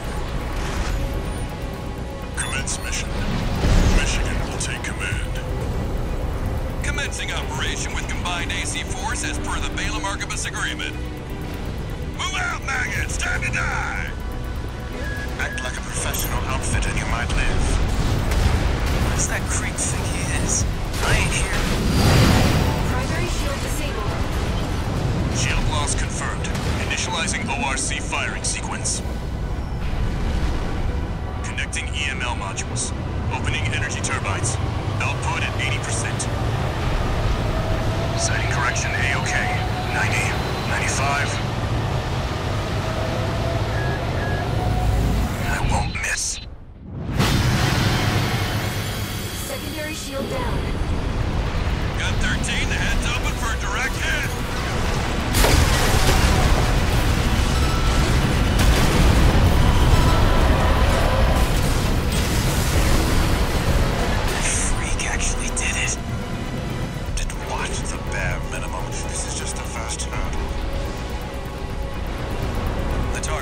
Commence mission. Michigan will take command. Commencing operation with combined AC force as per the Balaam Arquebus agreement. Move out, maggots! Time to die! Act like a professional outfit and you might live. What does that creep think he is? I ain't here. Primary shield disabled. Shield loss confirmed. Initializing ORC firing sequence. Connecting EML modules. Opening energy turbines. Output at 80%. Sighting correction A-OK. 90, 95.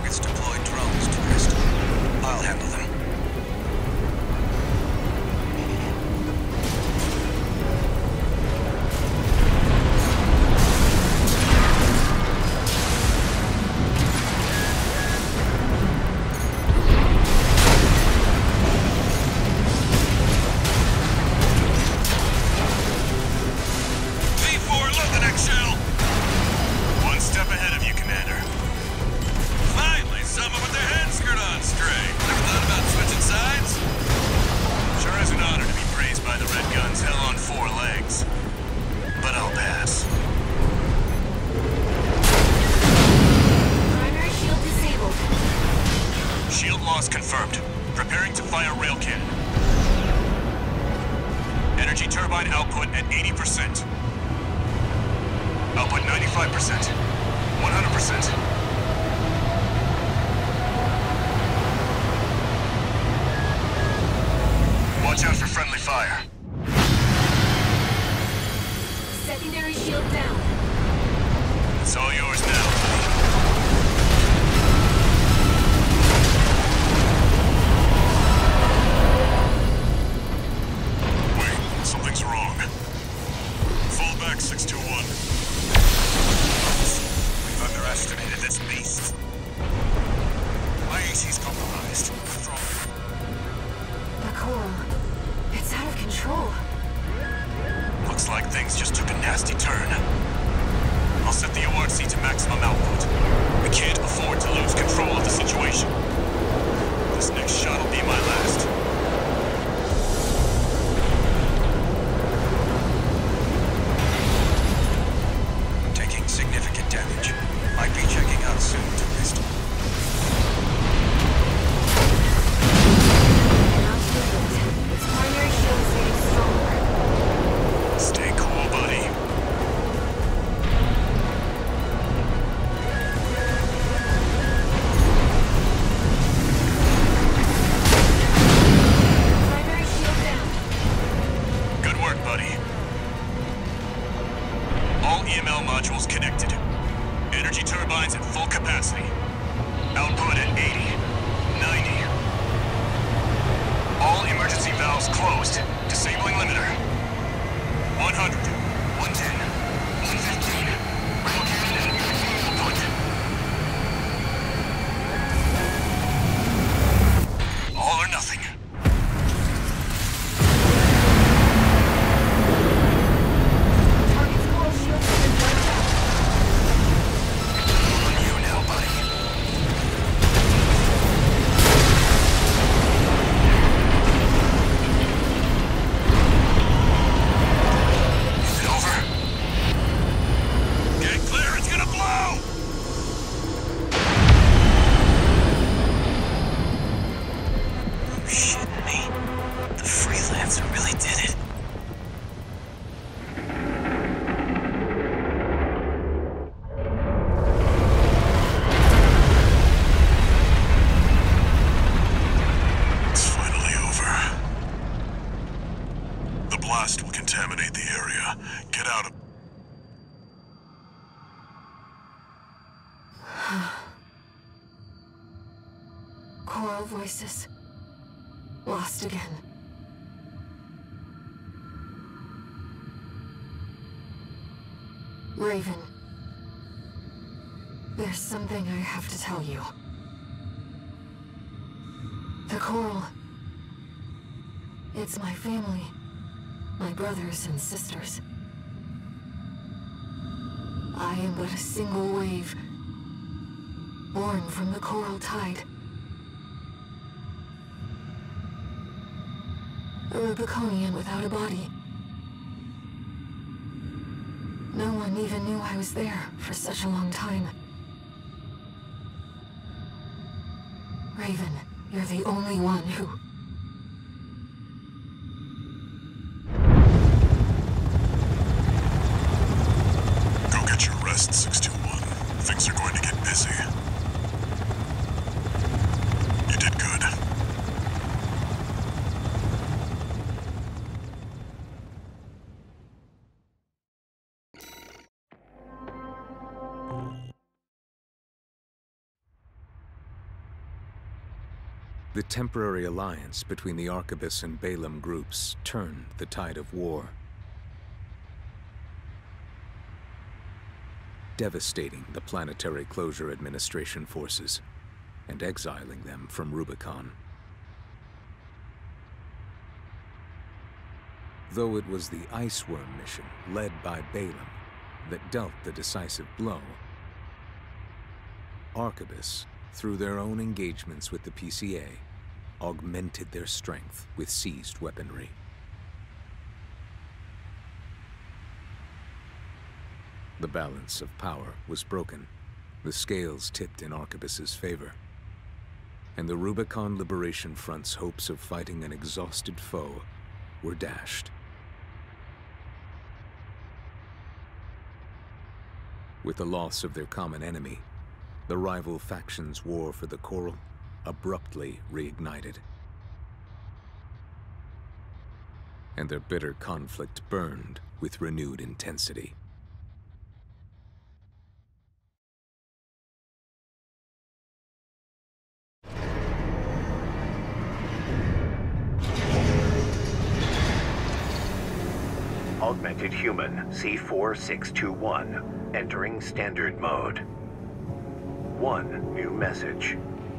target's deployed drones, tourist. I'll handle them. Confirmed. Preparing to fire rail cannon. Energy turbine output at 80%. Output 95%. 100%. Watch out for friendly fire. Secondary shield down. It's all yours now. Something's wrong. Fall back, 621. We've underestimated this beast. My AC's compromised. What's wrong? The coral. It's out of control. Looks like things just took a nasty turn. I'll set the ORC to maximum output. We can't afford to lose control of the situation. This next shot will be my last. Significant damage. Might be checking out soon, tourist. Not good. Its primary shield is getting stronger. Stay cool, buddy. Primary shield down. Good work, buddy. All EML modules connected. Energy turbines at full capacity. Output at 80, 90. All emergency valves closed. Disabling limiter. 100, 110, 115. Rail cannon input. All or nothing. Choral voices. Lost again. Raven. There's something I have to tell you. The coral. It's my family. My brothers and sisters. I am but a single wave, born from the coral tide. A Rubiconian without a body. No one even knew I was there for such a long time. Raven, you're the only one who... Go get your rest, 621. Things are going to get busy. You did good. The temporary alliance between the Arquebus and Balaam groups turned the tide of war, devastating the Planetary Closure Administration forces and exiling them from Rubicon. Though it was the Iceworm mission led by Balaam that dealt the decisive blow, Arquebus, through their own engagements with the PCA, augmented their strength with seized weaponry. The balance of power was broken, the scales tipped in Arquebus's favor, and the Rubicon Liberation Front's hopes of fighting an exhausted foe were dashed. With the loss of their common enemy, the rival factions' war for the Coral abruptly reignited. And their bitter conflict burned with renewed intensity. Augmented Human C4621, entering Standard Mode. 1 new message.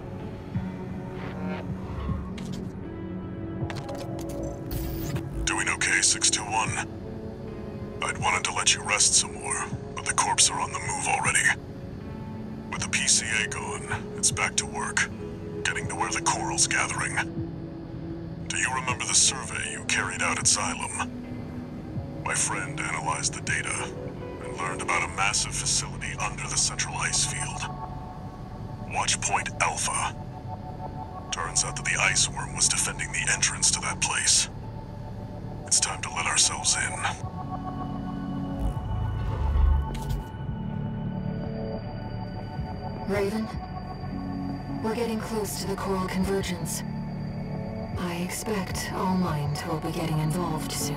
Doing okay, 621? I'd wanted to let you rest some more, but the corps are on the move already. With the PCA gone, it's back to work, getting to where the Coral's gathering. Do you remember the survey you carried out at Xylem? My friend analyzed the data and learned about a massive facility under the central ice field. Watchpoint Alpha. Turns out that the Iceworm was defending the entrance to that place. It's time to let ourselves in. Raven, we're getting close to the Coral Convergence. I expect ALLMIND will be getting involved soon.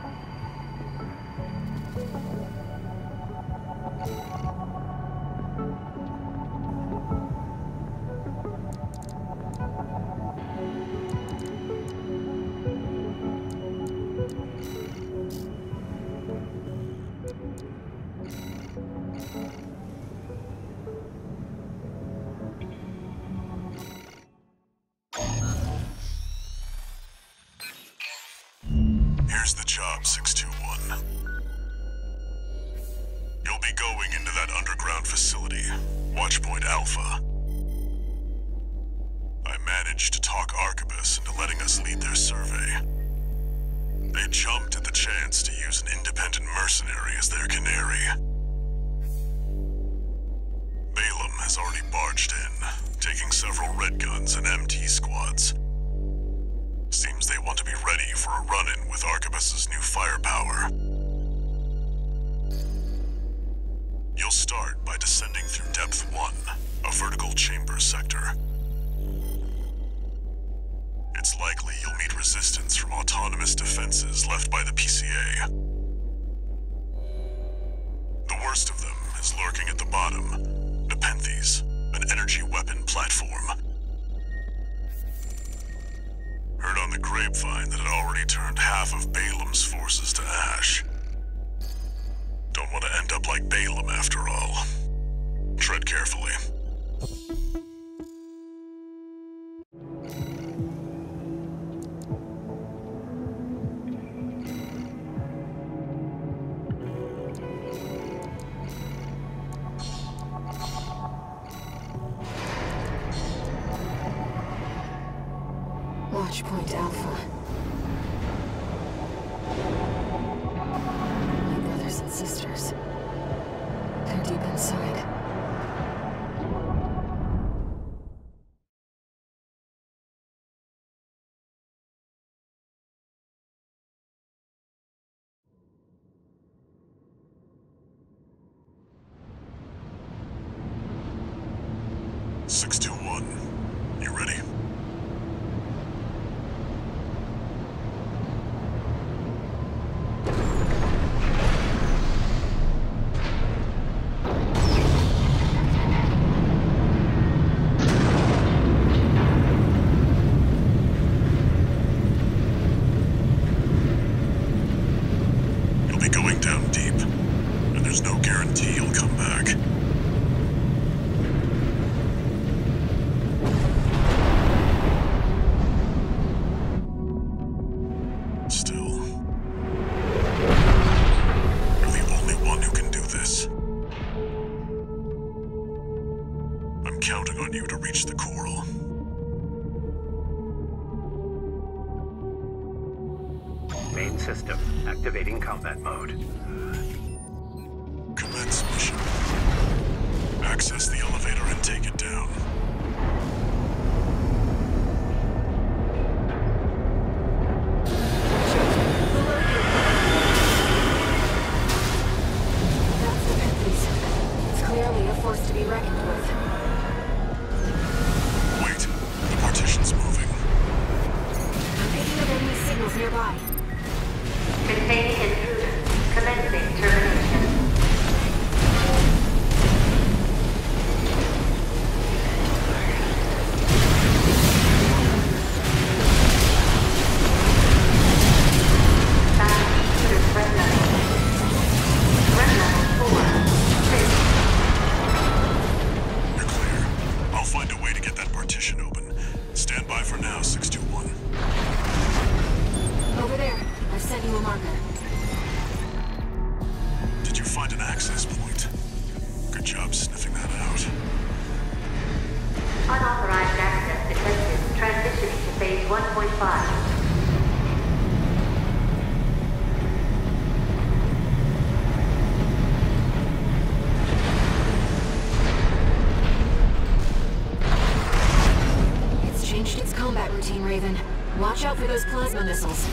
Here's the job, 621. You'll be going into that underground facility, Watchpoint Alpha. I managed to talk Arquebus into letting us lead their survey. They jumped at the chance to use an independent mercenary as their canary. Balaam has already barged in, taking several red guns and MT squads. Seems they want to be ready for a run-in with Arquebus's new firepower. You'll start by descending through Depth 1, a vertical chamber sector. It's likely you'll meet resistance from autonomous defenses left by the PCA. The worst of them is lurking at the bottom, Nepenthes, an energy weapon platform. Heard on the grapevine that it already turned half of Balaam's forces to ash. Don't want to end up like Balaam after all. Tread carefully. Watchpoint Alpha. My brothers and sisters. They're deep inside. You ready? counting on you to reach the coral. Main system activating combat mode. Commence mission. Access the elevator and take it down. That's the Pentheus. It's clearly a force to be reckoned with. Wait, the partition's moving. I'm picking up enemy signals nearby. Containing intruder. Commencing termination. Unauthorized access detected. Transitioning to phase 1.5. It's changed its combat routine, Raven. Watch out for those plasma missiles.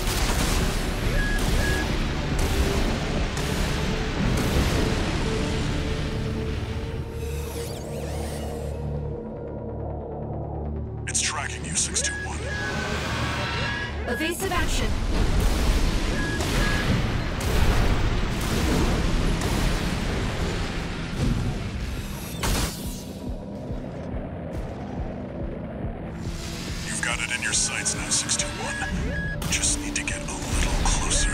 Evasive action. You've got it in your sights now, 621. Just need to get a little closer.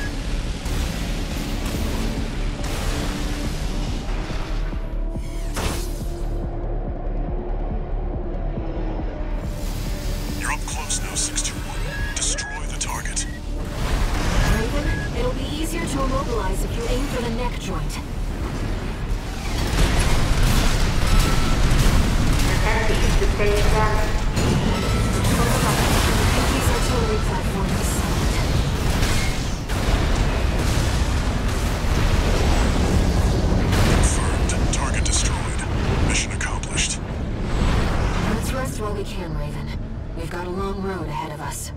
You're up close now, 621. Destroy the target. Raven, it'll be easier to immobilize if you aim for the neck joint. Empty. Sustained damage. These artillery platform is solid. Confirmed. Target destroyed. Mission accomplished. Let's rest while we can, Raven. We've got a long road ahead of us.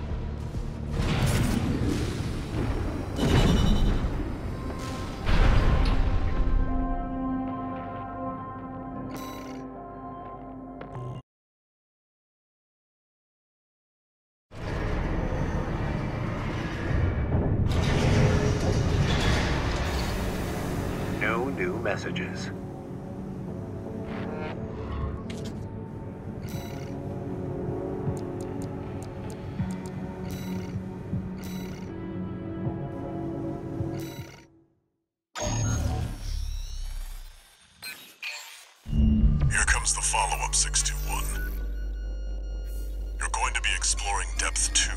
No new messages. Here comes the follow-up, 621. You're going to be exploring Depth 2.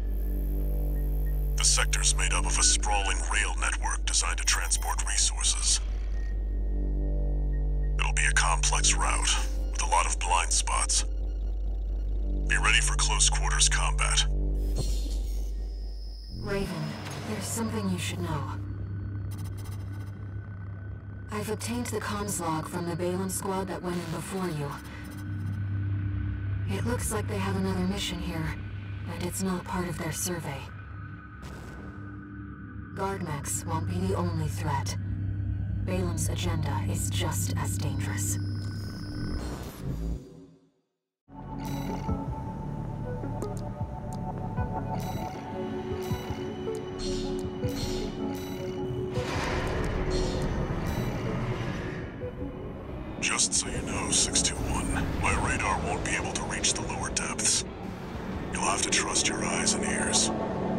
The sector's made up of a sprawling rail network designed to transport resources. It'll be a complex route, with a lot of blind spots. Be ready for close-quarters combat. Raven, there's something you should know. I've obtained the comms log from the Balaam squad that went in before you. It looks like they have another mission here, and it's not part of their survey. Guardmechs won't be the only threat. Balaam's agenda is just as dangerous. Just so you know, 621, my radar won't be able to reach the lower depths. You'll have to trust your eyes and ears.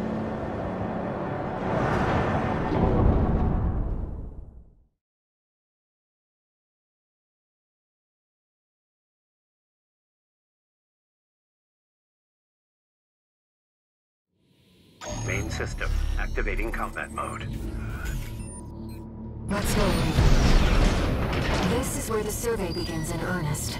Main system activating combat mode. Let's go, Raven. This is where the survey begins in earnest.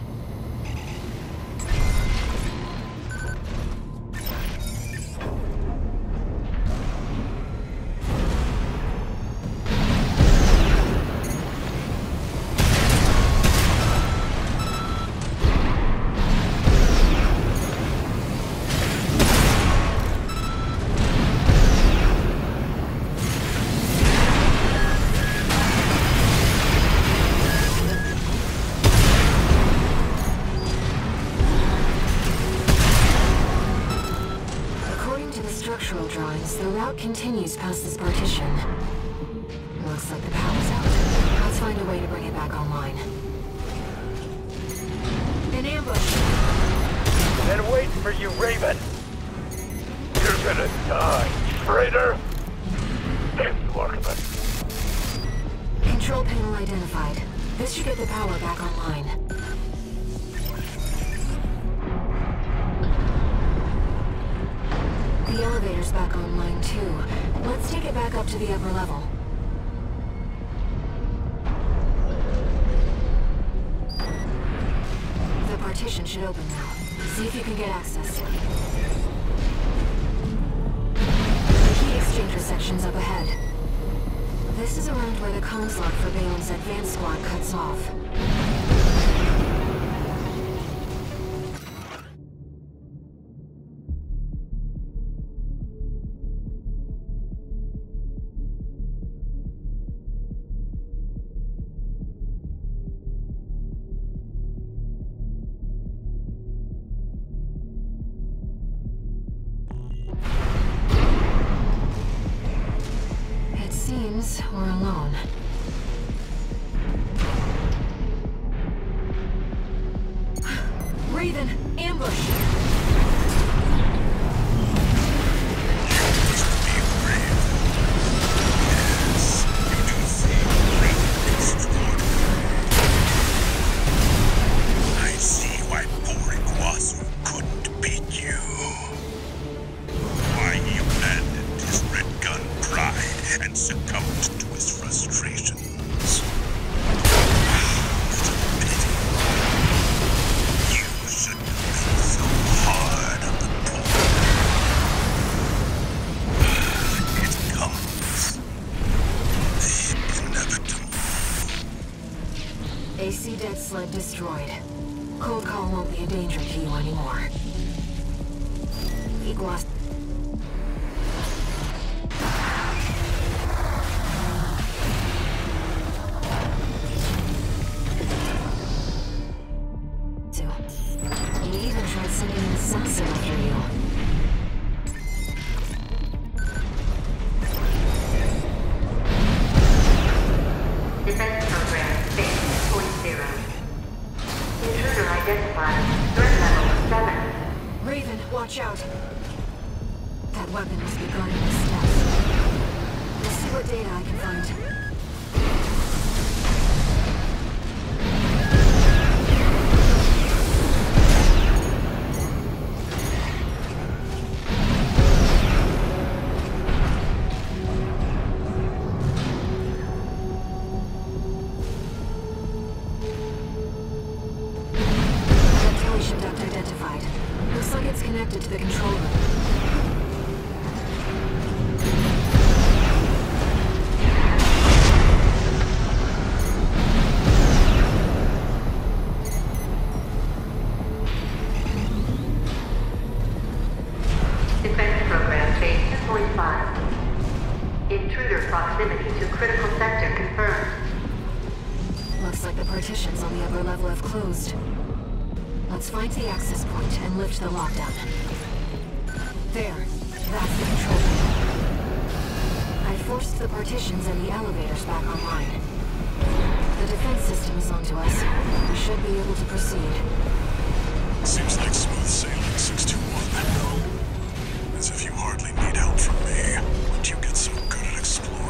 Continues past this partition. Looks like the power's out. Let's find a way to bring it back online. An ambush! Been waiting for you, Raven! You're gonna die, traitor! Damn you, Archibald. Control panel identified. This should get the power back online. The elevator's back online too. Let's take it back up to the upper level. The partition should open now. See if you can get access. The heat exchanger section's up ahead. This is around where the comms lock for Balam's advanced squad cuts off. We're alone. Raven, ambush! I see why poor Iguazu couldn't beat you. Why he abandoned his red gun pride and succumbed to his frustrations. It's a pity. You shouldn't have been so hard on the poor. It comes. The inevitable. AC dead sled destroyed. Cold call won't be a danger to you anymore. Iguazu. The lockdown. There. That's the control panel. I forced the partitions and the elevators back online. The defense system is onto us. We should be able to proceed. Seems like smooth sailing, 621. As if you hardly need help from me. When you get so good at exploring.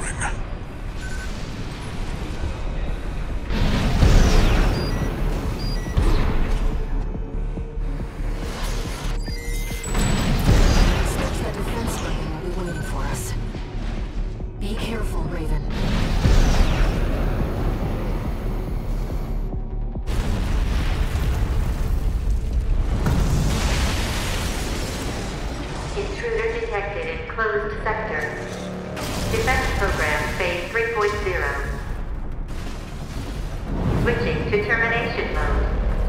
detected in closed sector. Defense program phase 3.0. Switching to termination mode.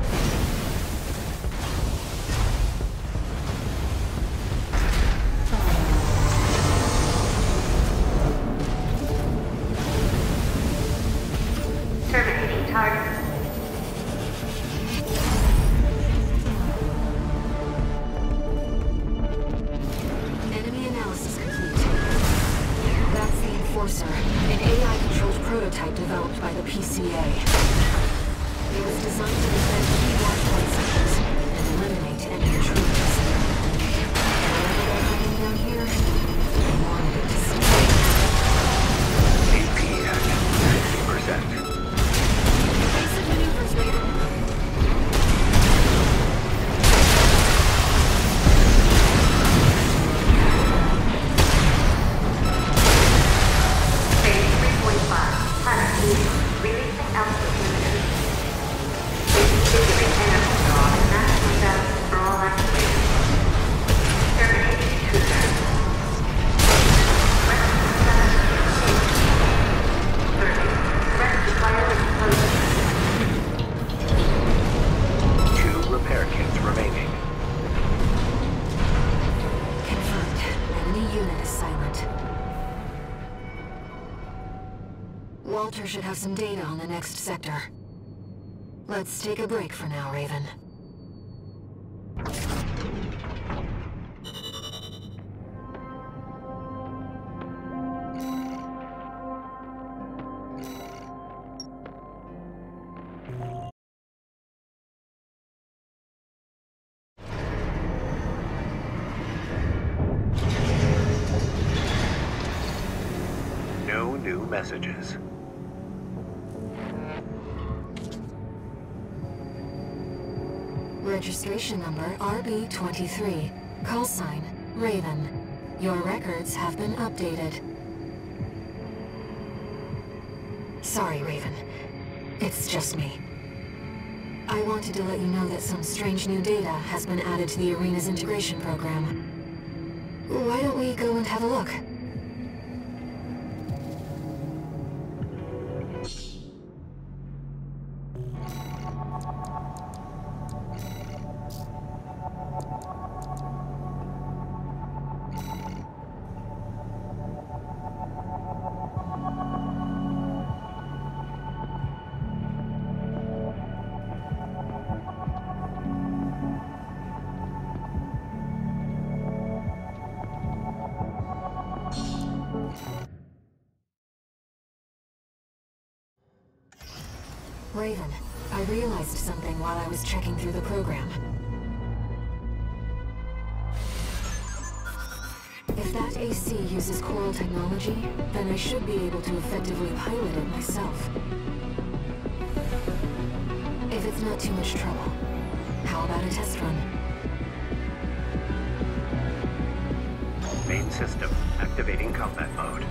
Terminating target. Enemy analysis complete. That's the Enforcer, an AI-controlled prototype developed by the PCA. It was designed to defend key watchpoint sectors and eliminate enemy intruders. Whatever they're hiding down here, they wanted it to stay. AP at 50%. Basic maneuvers, Raven. Phase 3.5. Hamatani. Releasing output limiters. Disabling energy draw and maximum balance for all activators. Terminating intruder. Threat to priority closure. 2 repair kits remaining. Confirmed. Enemy unit is silent. Walter should have some data on the next sector. Let's take a break for now, Raven. No new messages. Registration number RB23. Call sign Raven. Your records have been updated. Sorry, Raven. It's just me. I wanted to let you know that some strange new data has been added to the arena's integration program. Why don't we go and have a look? Raven, I realized something while I was checking through the program. If that AC uses coral technology, then I should be able to effectively pilot it myself. If it's not too much trouble, how about a test run? Main system activating combat mode.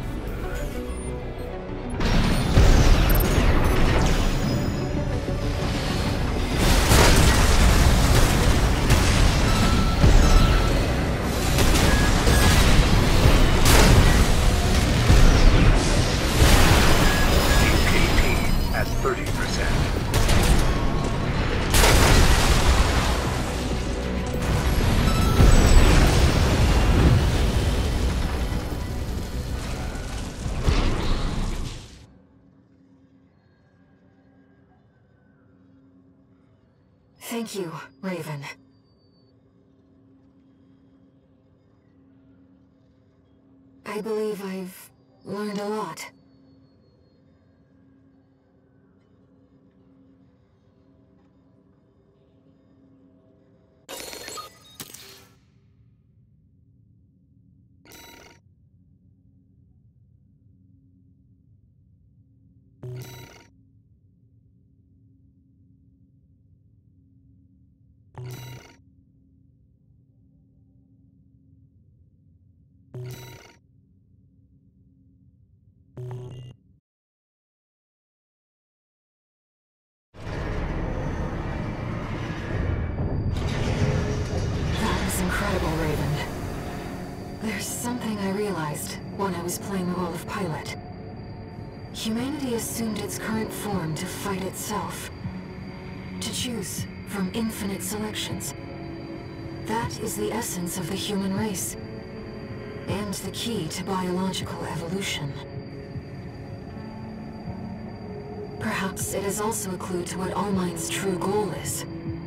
At 30%. Thank you, Raven. I believe I've learned a lot. There's something I realized when I was playing the role of pilot. Humanity assumed its current form to fight itself. To choose from infinite selections. That is the essence of the human race. And the key to biological evolution. Perhaps it is also a clue to what ALLMIND's true goal is.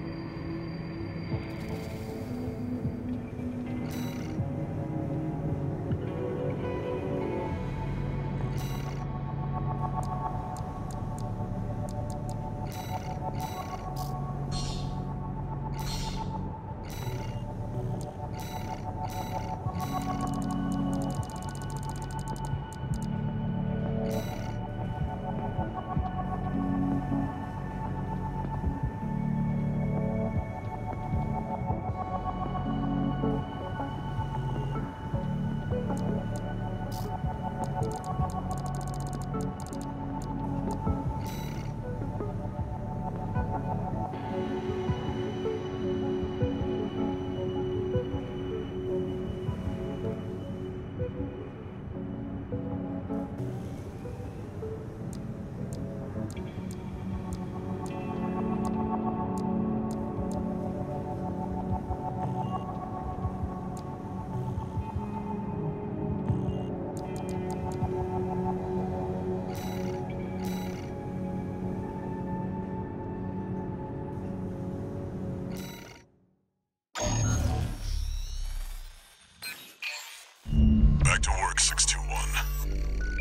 Back to work, 621.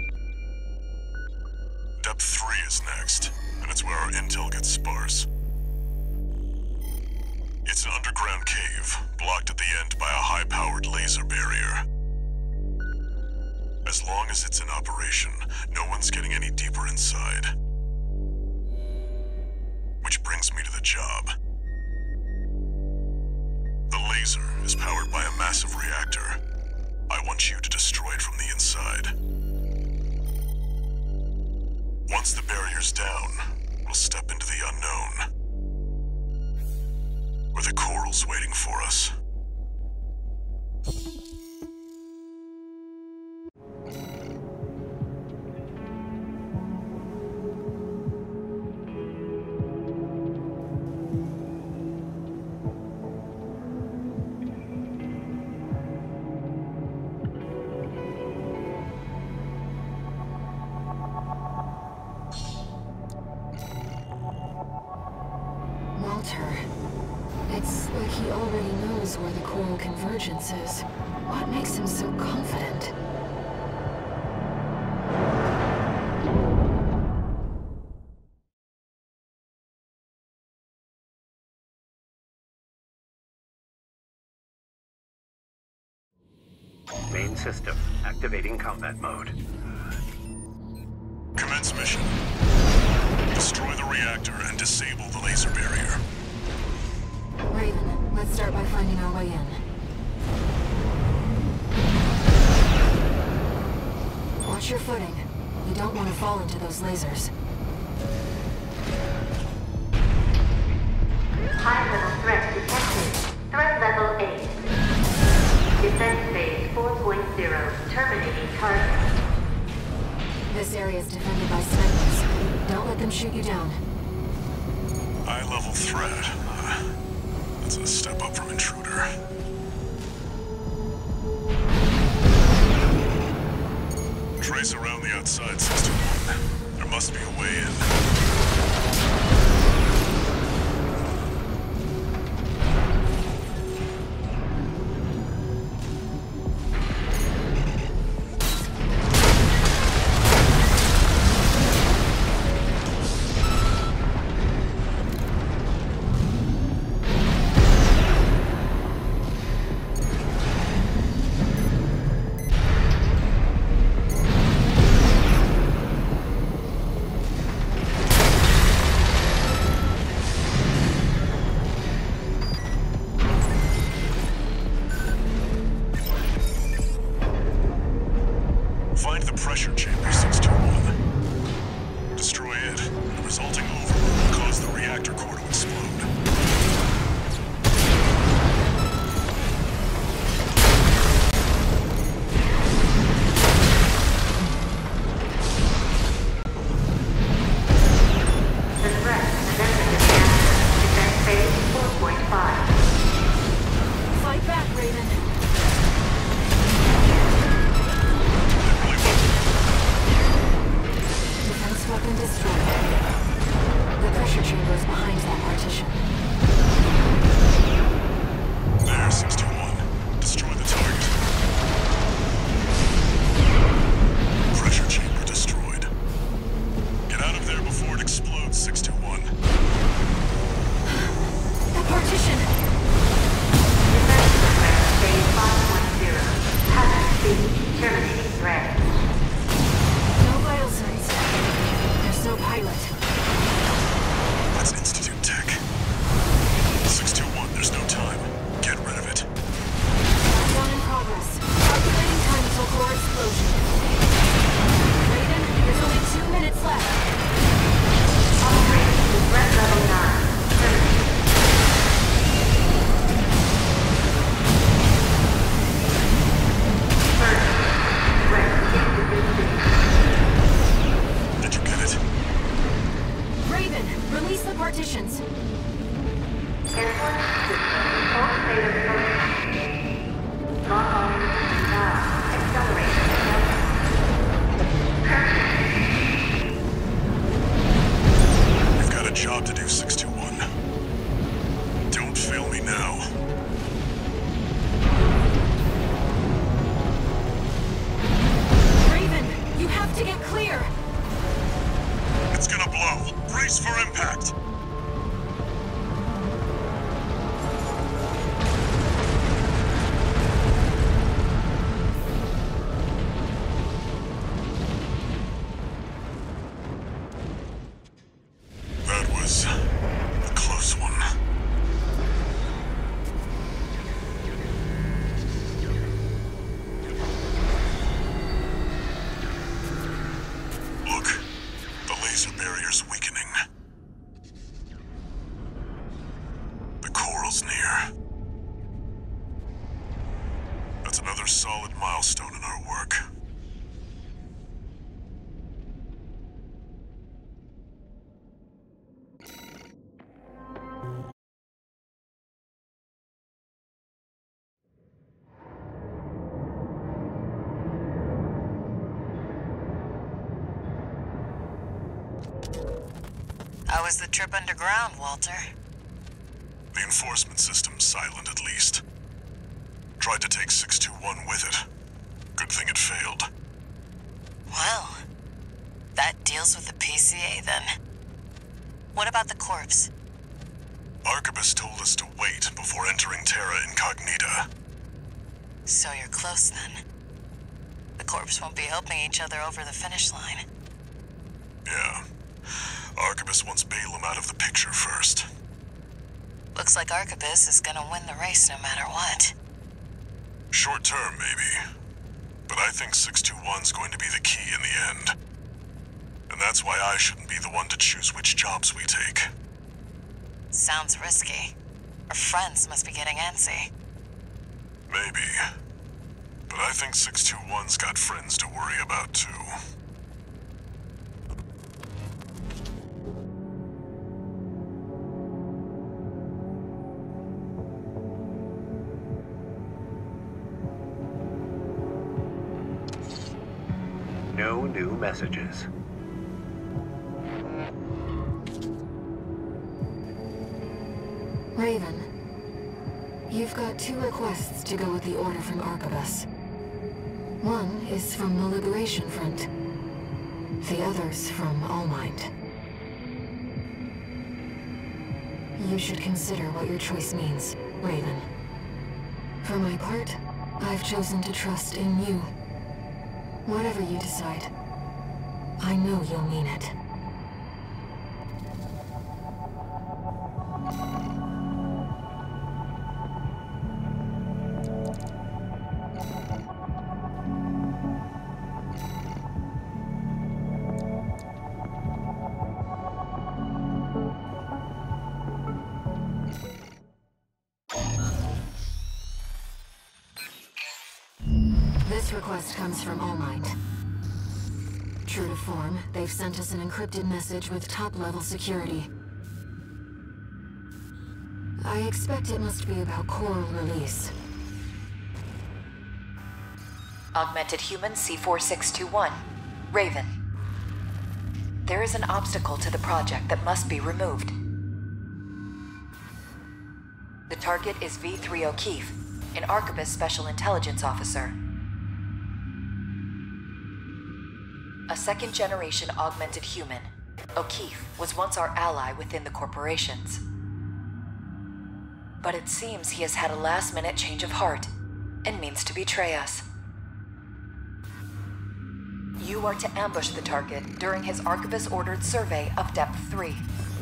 Depth 3 is next, and it's where our intel gets sparse. It's an underground cave, blocked at the end by a high-powered laser barrier. As long as it's in operation, no one's getting any deeper inside. Which brings me to the job. The laser is powered by a massive reactor. I want you to destroy it from the inside. Once the barrier's down, we'll step into the unknown. Where the coral's waiting for us. It's like he already knows where the coral convergence is. What makes him so confident? Main system, activating combat mode. Commence mission. Destroy the reactor and disable the laser barrier. Raven, let's start by finding our way in. Watch your footing. You don't want to fall into those lasers. High-level threat detected. Threat level 8. Defense phase 4.0. Terminating target. This area is defended by snipers. Don't let them shoot you down. High-level threat. That's a step up from intruder. Trace around the outside, 61. There must be a way in. there. That's another solid milestone in our work. How was the trip underground, Walter? The enforcement system's silent, at least. Tried to take 621 with it. Good thing it failed. Well, that deals with the PCA then. What about the corpse? Arquebus told us to wait before entering Terra Incognita. So you're close then. The corpse won't be helping each other over the finish line. Yeah. Arquebus wants Balaam out of the picture first. Looks like Arquebus is gonna win the race no matter what. Short term, maybe. But I think 621's going to be the key in the end. And that's why I shouldn't be the one to choose which jobs we take. Sounds risky. Our friends must be getting antsy. Maybe. But I think 621's got friends to worry about, too. No new messages. Raven, you've got 2 requests to go with the order from Arquebus. One is from the Liberation Front. The other's from ALLMIND. You should consider what your choice means, Raven. For my part, I've chosen to trust in you. Whatever you decide, I know you'll mean it. This request comes from ALLMIND. True to form, they've sent us an encrypted message with top-level security. I expect it must be about coral release. Augmented Human C4621. Raven. There is an obstacle to the project that must be removed. The target is V3 O'Keefe, an Arquebus Special Intelligence Officer. A second-generation augmented human, O'Keefe was once our ally within the corporations. But it seems he has had a last-minute change of heart and means to betray us. You are to ambush the target during his Arquebus-ordered survey of Depth 3.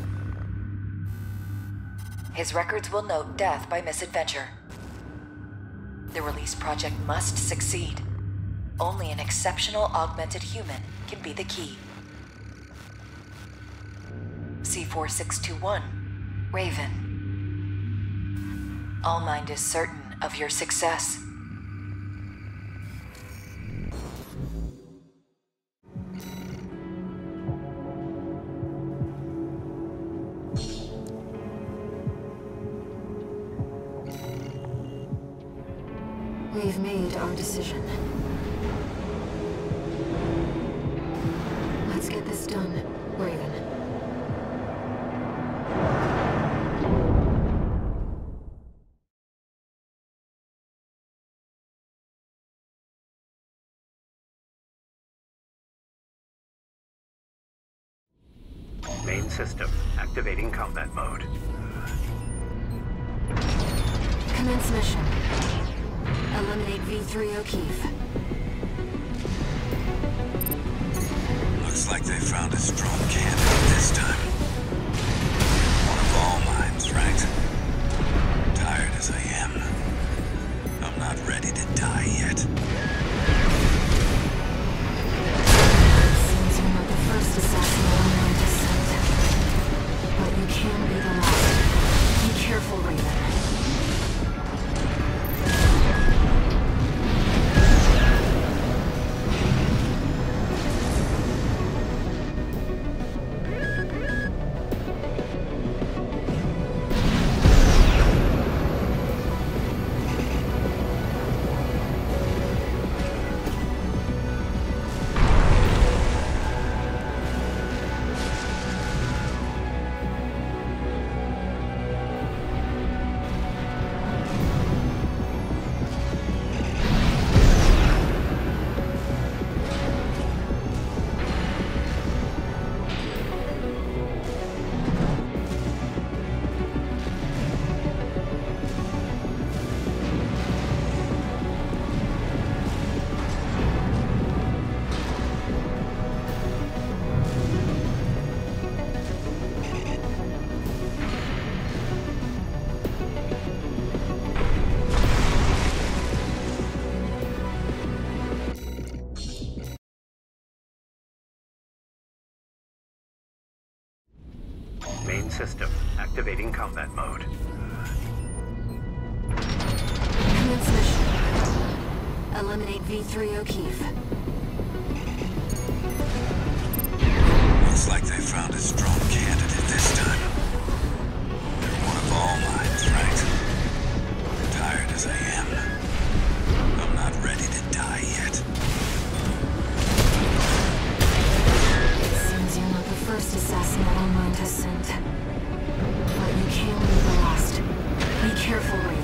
His records will note death by misadventure. The release project must succeed. Only an exceptional augmented human can be the key. C4621, Raven. ALLMIND is certain of your success. We've made our decision. Let's get this done, Raven. Main system activating combat mode. Commence mission. Eliminate V3 O'Keefe. Looks like they found a strong candidate this time. One of ALLMIND's, right? Tired as I am, I'm not ready to die yet. Seems you're not the first assassin on my descent. But you can be the last. Be careful, Raven. system. Activating combat mode. Commence mission. Eliminate V3 O'Keefe. Looks like they found a strong candidate this time. They're one of ALLMIND, right? Tired as I am, I'm not ready to die yet. It seems you're not the first assassin that ALLMIND has sent. But you can't be the last. Be careful, Raven.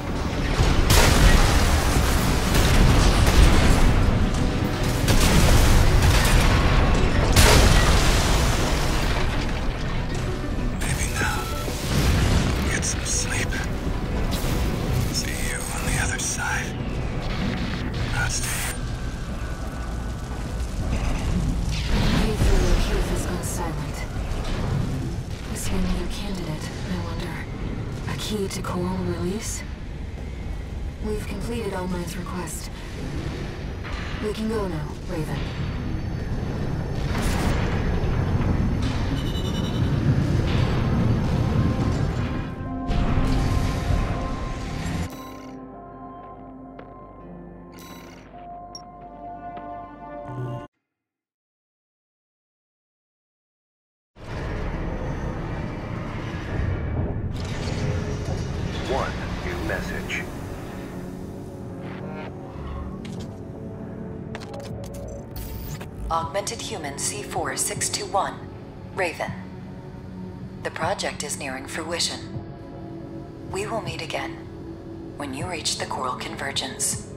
To coral release? We've completed ALLMIND's request. We can go now, Raven. Augmented Human C4621, Raven. The project is nearing fruition. We will meet again when you reach the Coral Convergence.